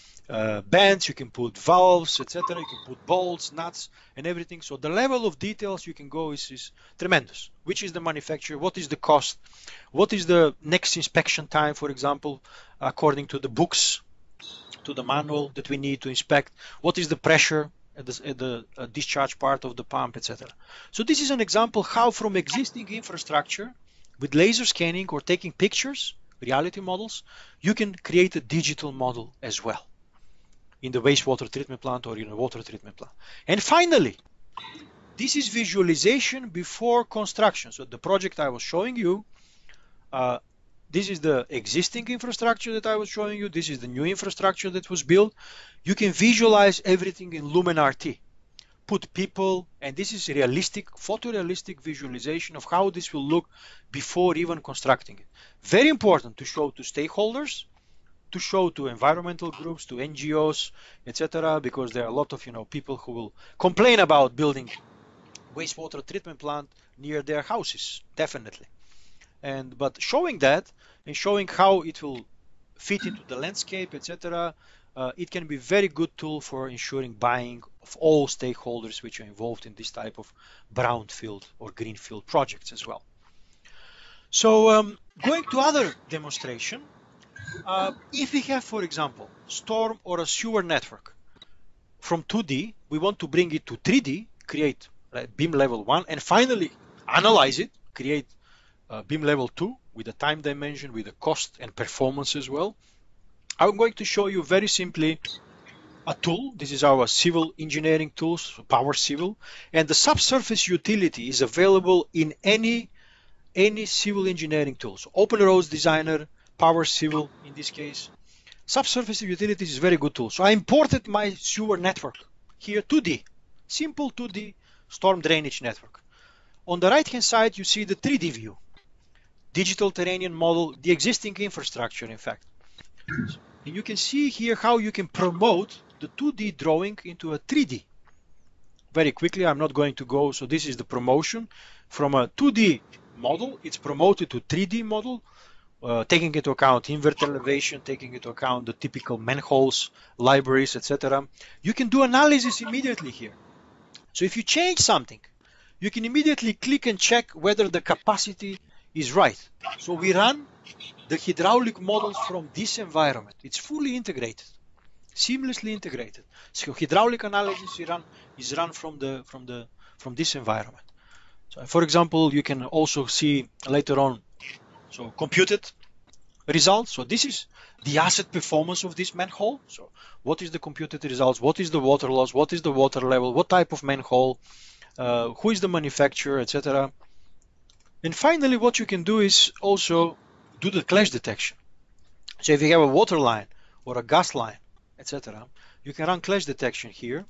Speaker 1: bands, you can put valves, etc. You can put bolts, nuts, and everything. So the level of details you can go is tremendous. Which is the manufacturer? What is the cost? What is the next inspection time, for example, according to the books, to the manual that we need to inspect? What is the pressure at the discharge part of the pump, etc. So this is an example how from existing infrastructure with laser scanning or taking pictures, reality models, you can create a digital model as well in the wastewater treatment plant or in a water treatment plant. And finally, this is visualization before construction. So the project I was showing you, This is the existing infrastructure that I was showing you. This is the new infrastructure that was built. You can visualize everything in LumenRT. Put people, and this is realistic, photorealistic visualization of how this will look before even constructing it. Very important to show to stakeholders, to show to environmental groups, to NGOs, etc., because there are a lot of people who will complain about building wastewater treatment plant near their houses, definitely. But showing that and showing how it will fit into the landscape, etc., it can be a very good tool for ensuring buy-in of all stakeholders which are involved in this type of brownfield or greenfield projects as well. So going to other demonstration, if we have, for example, storm or a sewer network from 2D, we want to bring it to 3D, create BIM level 1, and finally analyze it, create BIM level 2 with the time dimension, with the cost and performance as well. I'm going to show you very simply a tool. This is our civil engineering tools, Power Civil, and the subsurface utility is available in any civil engineering tool. So OpenRoads Designer, Power Civil in this case. Subsurface utilities is a very good tool. So I imported my sewer network here, 2D, simple 2D storm drainage network. On the right hand side you see the 3D view, digital terrain model, the existing infrastructure in fact. And you can see here how you can promote the 2D drawing into a 3D. Very quickly, I'm not going to go, so this is the promotion. From a 2D model, it's promoted to 3D model, taking into account invert elevation, taking into account the typical manholes, libraries, etc. You can do analysis immediately here. So if you change something, you can immediately click and check whether the capacity is right. So we run the hydraulic models from this environment. It's fully integrated, seamlessly integrated. So hydraulic analysis is run from this environment. So for example, you can also see later on, so computed results. So this is the asset performance of this manhole. So what is the computed results? What is the water loss? What is the water level? What type of manhole? Who is the manufacturer, etc. And finally, what you can do is also do the clash detection. So if you have a water line or a gas line, etc., you can run clash detection here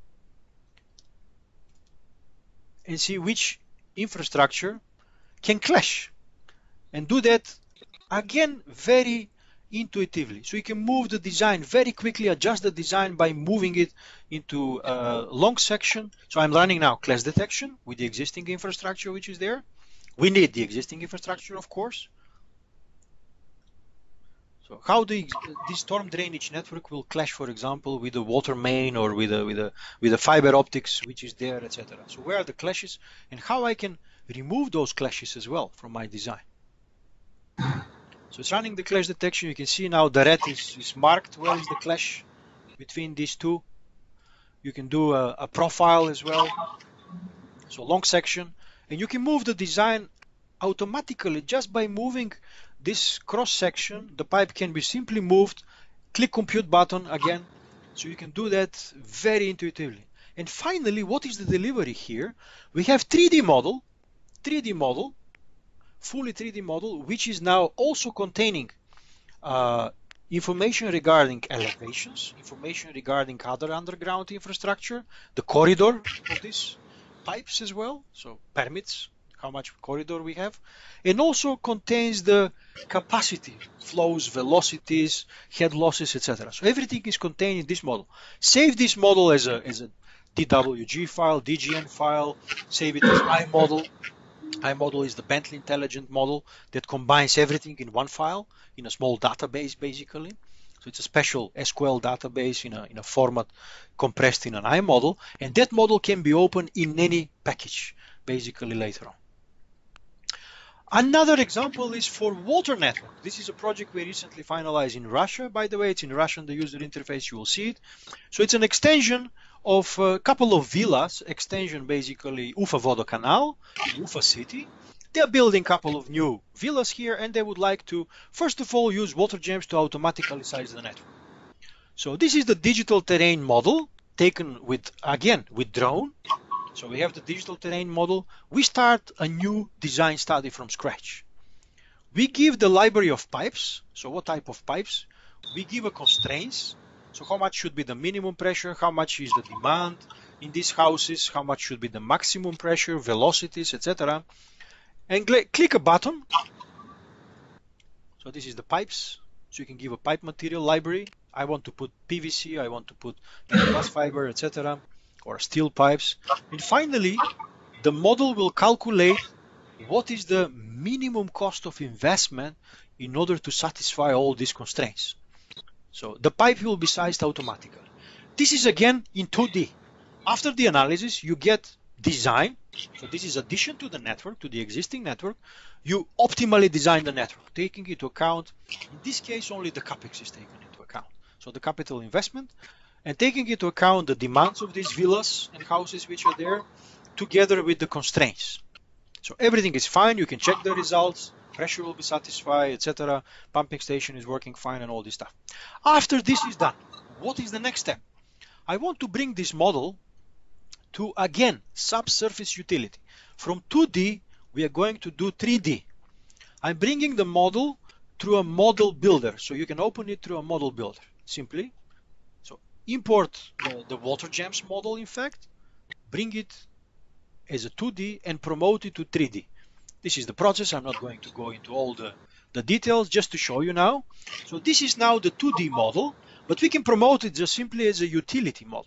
Speaker 1: and see which infrastructure can clash, and do that again very intuitively. So you can move the design very quickly, adjust the design by moving it into a long section. So I'm running now clash detection with the existing infrastructure which is there. We need the existing infrastructure, of course. So how this storm drainage network will clash, for example, with the water main or with the fiber optics which is there, etc. So where are the clashes and how I can remove those clashes as well from my design. So it's running the clash detection. You can see now the red is marked where is the clash between these two. You can do a profile as well. So long section, and you can move the design automatically just by moving this cross section. The pipe can be simply moved, click compute button again. So you can do that very intuitively. And finally, what is the delivery here? We have 3D model, fully 3D model, which is now also containing information regarding elevations, information regarding other underground infrastructure, the corridor of these pipes as well, so permits, how much corridor we have, and also contains the capacity, flows, velocities, head losses, etc. So everything is contained in this model. Save this model as a DWG file, DGN file, save it as iModel. iModel is the Bentley Intelligent model that combines everything in one file, in a small database basically. So it's a special SQL database in a format compressed in an iModel, and that model can be opened in any package basically later on. Another example is for water network. This is a project we recently finalized in Russia. By the way, it's in Russian, the user interface, you will see it. So it's an extension of a couple of villas, extension basically Ufa Vodokanal, Ufa city. They're building a couple of new villas here, and they would like to, first of all, use WaterGems to automatically size the network. So this is the digital terrain model taken with, again, with drone. So we have the digital terrain model. We start a new design study from scratch. We give the library of pipes. So what type of pipes? We give a constraints. So how much should be the minimum pressure? How much is the demand in these houses? How much should be the maximum pressure, velocities, etc. And click a button. So this is the pipes. So you can give a pipe material library. I want to put PVC, I want to put glass fiber, etc. or steel pipes. And finally, the model will calculate what is the minimum cost of investment in order to satisfy all these constraints. So the pipe will be sized automatically. This is again in 2D. After the analysis, you get design. So this is addition to the network, to the existing network. You optimally design the network, taking into account, in this case, only the capex is taken into account. So the capital investment, and taking into account the demands of these villas and houses which are there, together with the constraints. So everything is fine. You can check the results. Pressure will be satisfied, etc. Pumping station is working fine and all this stuff. After this is done, what is the next step? I want to bring this model to, again, subsurface utility. From 2D, we are going to do 3D. I'm bringing the model through a model builder. So you can open it through a model builder, simply. So import the WaterGems model, in fact, bring it as a 2D and promote it to 3D. This is the process. I'm not going to go into all the details, just to show you now. So this is now the 2D model, but we can promote it just simply as a utility model.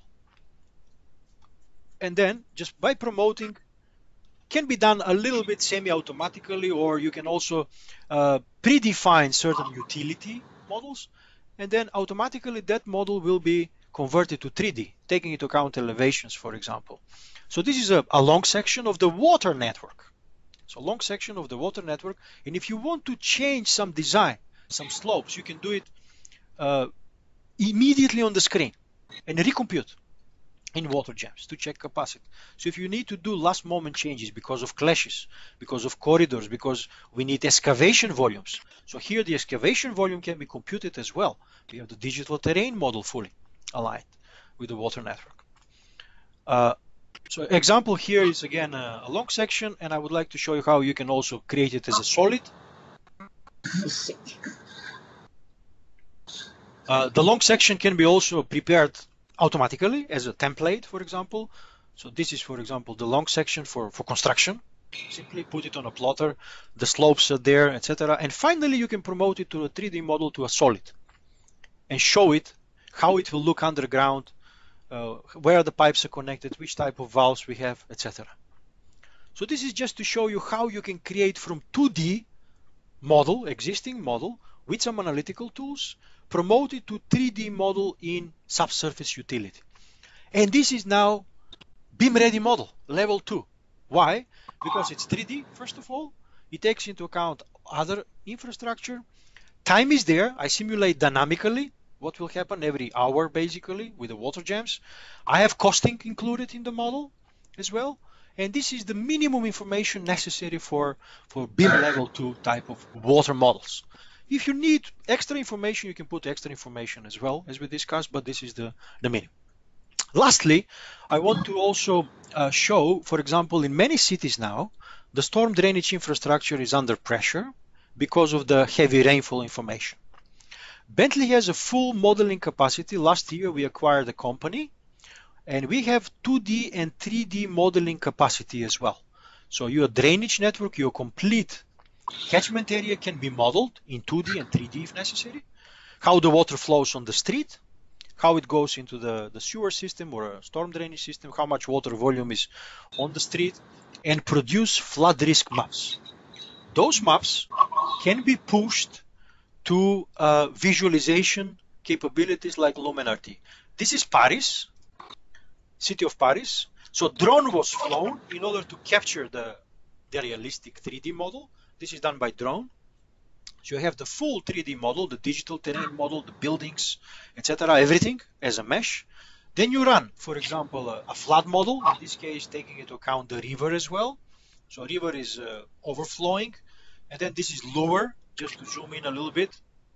Speaker 1: And then just by promoting, can be done a little bit semi-automatically, or you can also predefine certain utility models, and then automatically that model will be converted to 3D, taking into account elevations, for example. So this is a long section of the water network. So long section of the water network, and if you want to change some design, some slopes, you can do it immediately on the screen and recompute in WaterGems to check capacity. So if you need to do last moment changes because of clashes, because of corridors, because we need excavation volumes, so here the excavation volume can be computed as well. We have the digital terrain model fully aligned with the water network. So example here is again a long section, and I would like to show you how you can also create it as a solid. The long section can be also prepared automatically as a template, for example. So this is, for example, the long section for construction. Simply put it on a plotter, the slopes are there, etc. And finally, you can promote it to a 3D model, to a solid, and show it how it will look underground, where the pipes are connected, which type of valves we have, etc. So this is just to show you how you can create from 2D model, existing model, with some analytical tools, promote it to 3D model in subsurface utility. And this is now BIM ready model, level 2. Why? Because it's 3D, first of all. It takes into account other infrastructure. Time is there. I simulate dynamically what will happen every hour, basically, with the WaterGems. I have costing included in the model as well. And this is the minimum information necessary for BIM level 2 type of water models. If you need extra information, you can put extra information as well, as we discussed, but this is the minimum. Lastly, I want to also show, for example, in many cities now, the storm drainage infrastructure is under pressure because of the heavy rainfall information. Bentley has a full modeling capacity. Last year, we acquired a company, and we have 2D and 3D modeling capacity as well. So your drainage network, your complete catchment area can be modeled in 2D and 3D if necessary. How the water flows on the street, how it goes into the sewer system or a storm drainage system, how much water volume is on the street, and produce flood risk maps. Those maps can be pushed to visualization capabilities like Luminarty. This is Paris, city of Paris. So drone was flown in order to capture the realistic 3D model. This is done by drone. So you have the full 3D model, the digital terrain model, the buildings, etc., everything as a mesh. Then you run, for example, a flood model, in this case taking into account the river as well. So river is overflowing, and then this is lower, just to zoom in a little bit.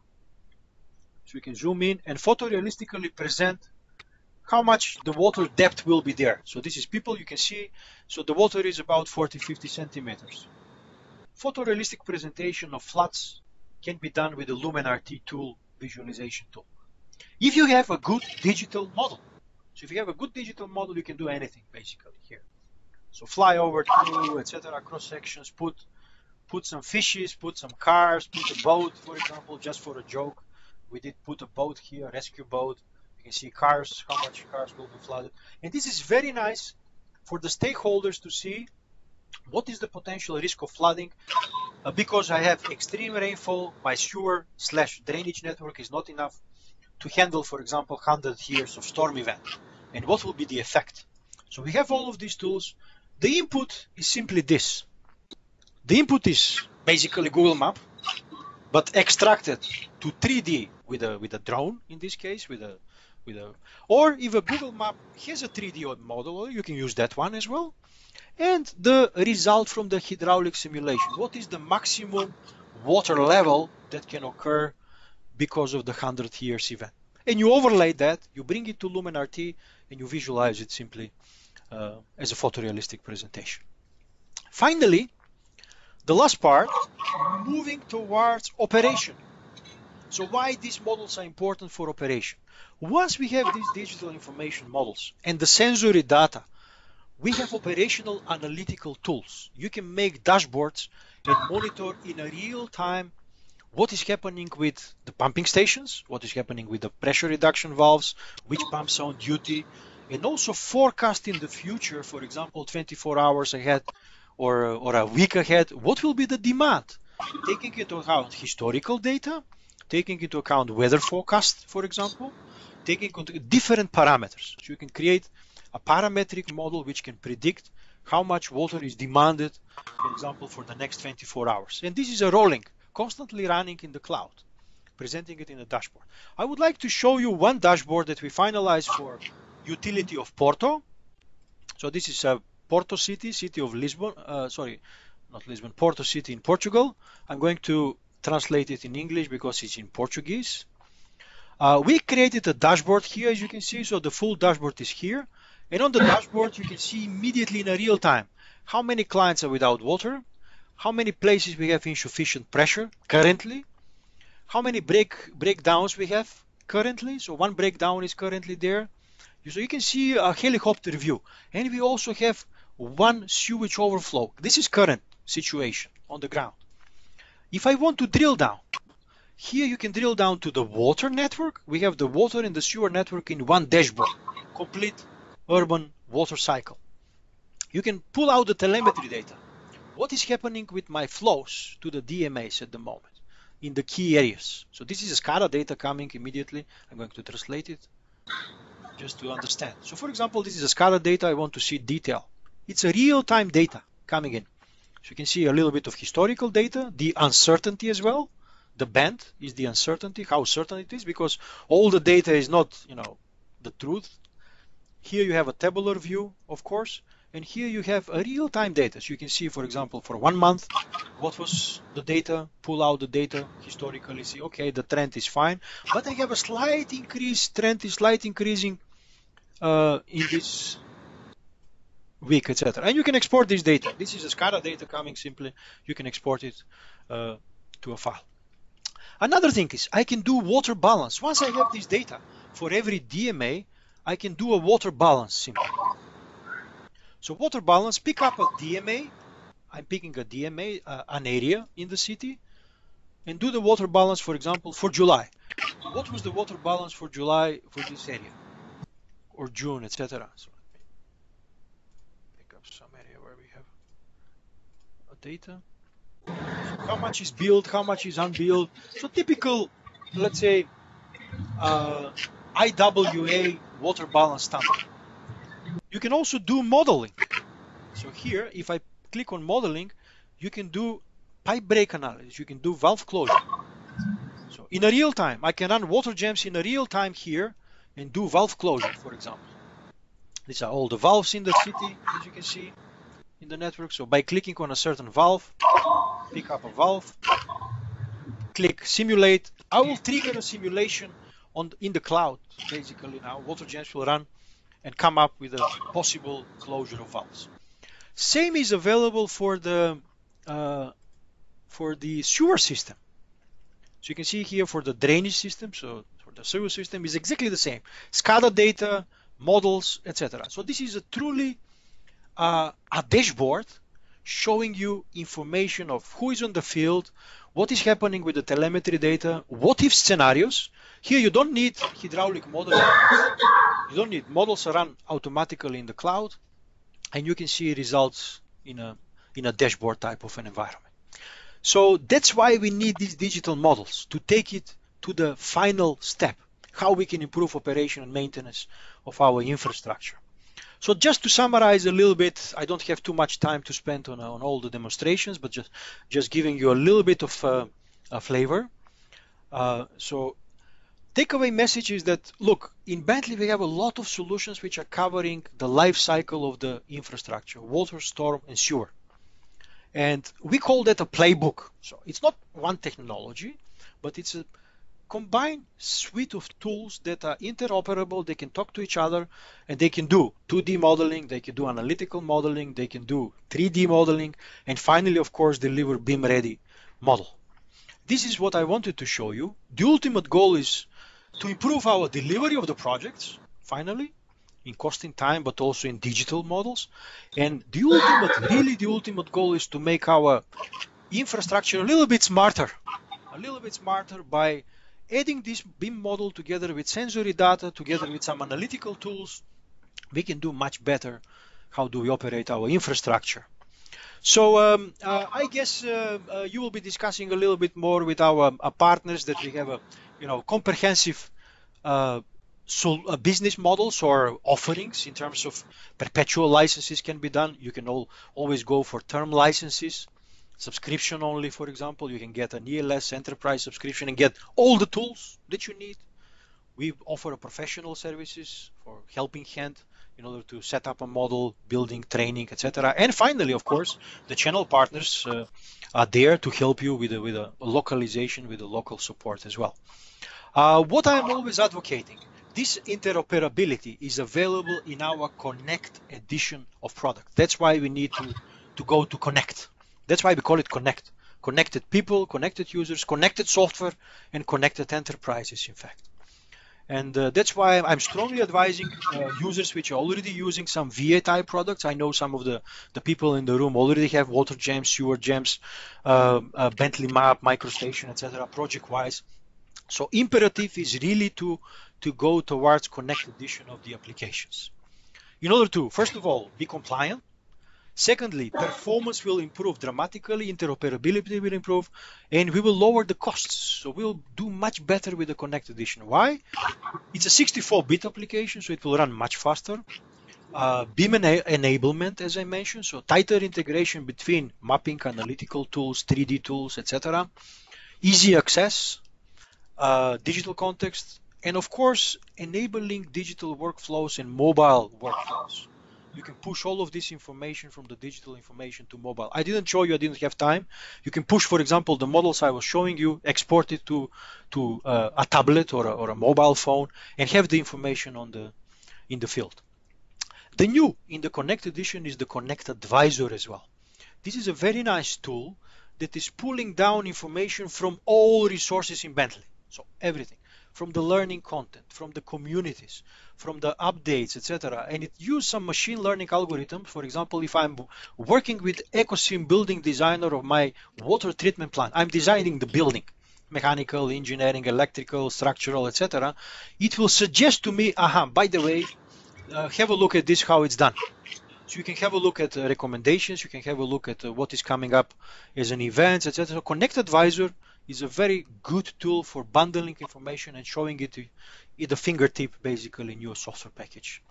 Speaker 1: So we can zoom in and photorealistically present how much the water depth will be there. So this is people, you can see, so the water is about 40-50 centimeters. photorealistic presentation of floods can be done with the LumenRT tool visualization tool. If you have a good digital model, so if you have a good digital model, you can do anything basically here. So fly over through, etc., cross sections, put some fishes, put some cars, put a boat, for example, just for a joke. We did put a boat here, a rescue boat. You can see cars, how much cars will be flooded. And this is very nice for the stakeholders to see what is the potential risk of flooding. Because I have extreme rainfall, my sewer/drainage network is not enough to handle, for example, 100 years of storm event. And what will be the effect? So we have all of these tools. The input is simply this. The input is basically Google Map, but extracted to 3D with a drone in this case, or if a Google Map has a 3D model, you can use that one as well. And the result from the hydraulic simulation. What is the maximum water level that can occur because of the 100 years event? And you overlay that, you bring it to LumenRT, and you visualize it simply as a photorealistic presentation. Finally, the last part, moving towards operation. So why these models are important for operation? Once we have these digital information models and the sensory data, we have operational analytical tools. You can make dashboards and monitor in a real time what is happening with the pumping stations, what is happening with the pressure reduction valves, which pumps are on duty, and also forecast in the future, for example, 24 hours ahead or a week ahead, what will be the demand, taking into account historical data, taking into account weather forecast, for example, taking into different parameters. So you can create a parametric model which can predict how much water is demanded, for example, for the next 24 hours. And this is a rolling, constantly running in the cloud, presenting it in a dashboard. I would like to show you one dashboard that we finalized for utility of Porto. So this is a Porto city of Lisbon, Porto city in Portugal. I'm going to translate it in English because it's in Portuguese. We created a dashboard here, as you can see. So the full dashboard is here. And on the dashboard, you can see immediately in a real time how many clients are without water, how many places we have insufficient pressure currently, how many breakdowns we have currently. So one breakdown is currently there. So you can see a helicopter view. And we also have one sewage overflow. This is current situation on the ground. If I want to drill down, here you can drill down to the water network. We have the water and the sewer network in one dashboard, complete urban water cycle. You can pull out the telemetry data. What is happening with my flows to the DMAs at the moment in the key areas? So this is a SCADA data coming immediately. I'm going to translate it just to understand. So for example, this is a SCADA data. I want to see detail. It's a real-time data coming in. So you can see a little bit of historical data, the uncertainty as well. The band is the uncertainty, how certain it is, because all the data is not, the truth. Here you have a tabular view, of course, and here you have a real-time data. So you can see, for example, for 1 month, what was the data, pull out the data, historically see, okay, the trend is fine, but I have a slight increase, trend is slight increasing in this week, etc. And you can export this data. This is a SCADA data coming simply. You can export it to a file. Another thing is I can do water balance. Once I have this data for every DMA, I can do a water balance simply. So water balance, pick up a DMA. I'm picking a DMA, an area in the city, and do the water balance, for example, for July. What was the water balance for July for this area? Or June, etc. So let me pick up some area where we have data. How much is billed, how much is unbilled. So typical, let's say, IWA water balance standard. You can also do modeling. So here, if I click on modeling, you can do pipe break analysis. You can do valve closure. So in a real time, I can run water jams in a real time here and do valve closure, for example. These are all the valves in the city, as you can see in the network. So by clicking on a certain valve, pick up a valve, click simulate. I will trigger a simulation in the cloud. Basically now water jams will run and come up with a possible closure of valves. Same is available for the for the sewer system. So you can see here for the drainage system, so for the sewer system is exactly the same. SCADA data, models, etc. So this is a truly a dashboard showing you information of who is on the field, what is happening with the telemetry data, what if scenarios. Here you don't need hydraulic modeling. You don't need models are run automatically in the cloud, and you can see results in a dashboard type of an environment. So that's why we need these digital models to take it to the final step, how we can improve operation and maintenance of our infrastructure. So just to summarize a little bit, I don't have too much time to spend on all the demonstrations, but just giving you a little bit of a flavor. So takeaway message is that, look, in Bentley we have a lot of solutions which are covering the life cycle of the infrastructure, water, storm, and sewer. And we call that a playbook. So it's not one technology, but it's a combined suite of tools that are interoperable. They can talk to each other, and they can do 2D modeling, they can do analytical modeling, they can do 3D modeling, and finally, of course, deliver BIM-ready model. This is what I wanted to show you. The ultimate goal is to improve our delivery of the projects, finally, in costing time, but also in digital models. And really the ultimate goal is to make our infrastructure a little bit smarter by adding this BIM model together with sensory data, together with some analytical tools. We can do much better how do we operate our infrastructure. So I guess you will be discussing a little bit more with our partners that we have a comprehensive business models or offerings in terms of perpetual licenses can be done. You can always go for term licenses, subscription only, for example. You can get an ELS enterprise subscription and get all the tools that you need. We offer a professional services for helping hand in order to set up a model, building, training, etc. And finally, of course, the channel partners are there to help you with a localization, with a local support as well. What I'm always advocating, this interoperability is available in our Connect edition of product. That's why we need to go to Connect. That's why we call it Connect. Connected people, connected users, connected software, and connected enterprises, in fact. And that's why I'm strongly advising users which are already using some VA type products. I know some of the people in the room already have WaterGems, SewerGems, Bentley Map, MicroStation, etc. project-wise. So imperative is really to go towards Connect edition of the applications. In order to, first of all, be compliant. Secondly, performance will improve dramatically, interoperability will improve, and we will lower the costs. So we'll do much better with the Connect edition. Why? It's a 64-bit application, so it will run much faster. BIM enablement, as I mentioned, so tighter integration between mapping, analytical tools, 3D tools, etc. Easy access, digital context, and of course, enabling digital workflows and mobile workflows. You can push all of this information from the digital information to mobile. I didn't show you, I didn't have time. You can push, for example, the models I was showing you, export it to a tablet or a mobile phone, and have the information in the field. The new in the Connect edition is the Connect Advisor as well. This is a very nice tool that is pulling down information from all resources in Bentley. So everything, from the learning content, from the communities, from the updates, etc. And it uses some machine learning algorithms. For example, if I'm working with Ecosim building designer of my water treatment plant, I'm designing the building, mechanical, engineering, electrical, structural, etc. It will suggest to me, by the way, have a look at this, how it's done. So you can have a look at recommendations, you can have a look at what is coming up as an event, etc. So Connect Advisor is a very good tool for bundling information and showing it at the fingertip, basically, in your software package.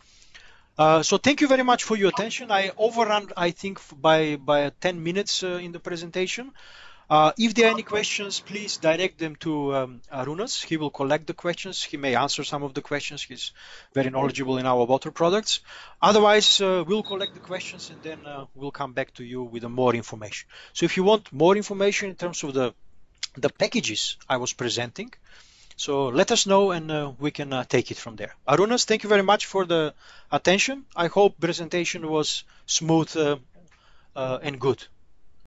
Speaker 1: So thank you very much for your attention. I overran, I think, by 10 minutes in the presentation. If there are any questions, please direct them to Arūnas. He will collect the questions. He may answer some of the questions. He's very knowledgeable in our water products. Otherwise, we'll collect the questions and then we'll come back to you with more information. So if you want more information in terms of the packages I was presenting, so let us know and we can take it from there. Arūnas, thank you very much for the attention. I hope presentation was smooth and good.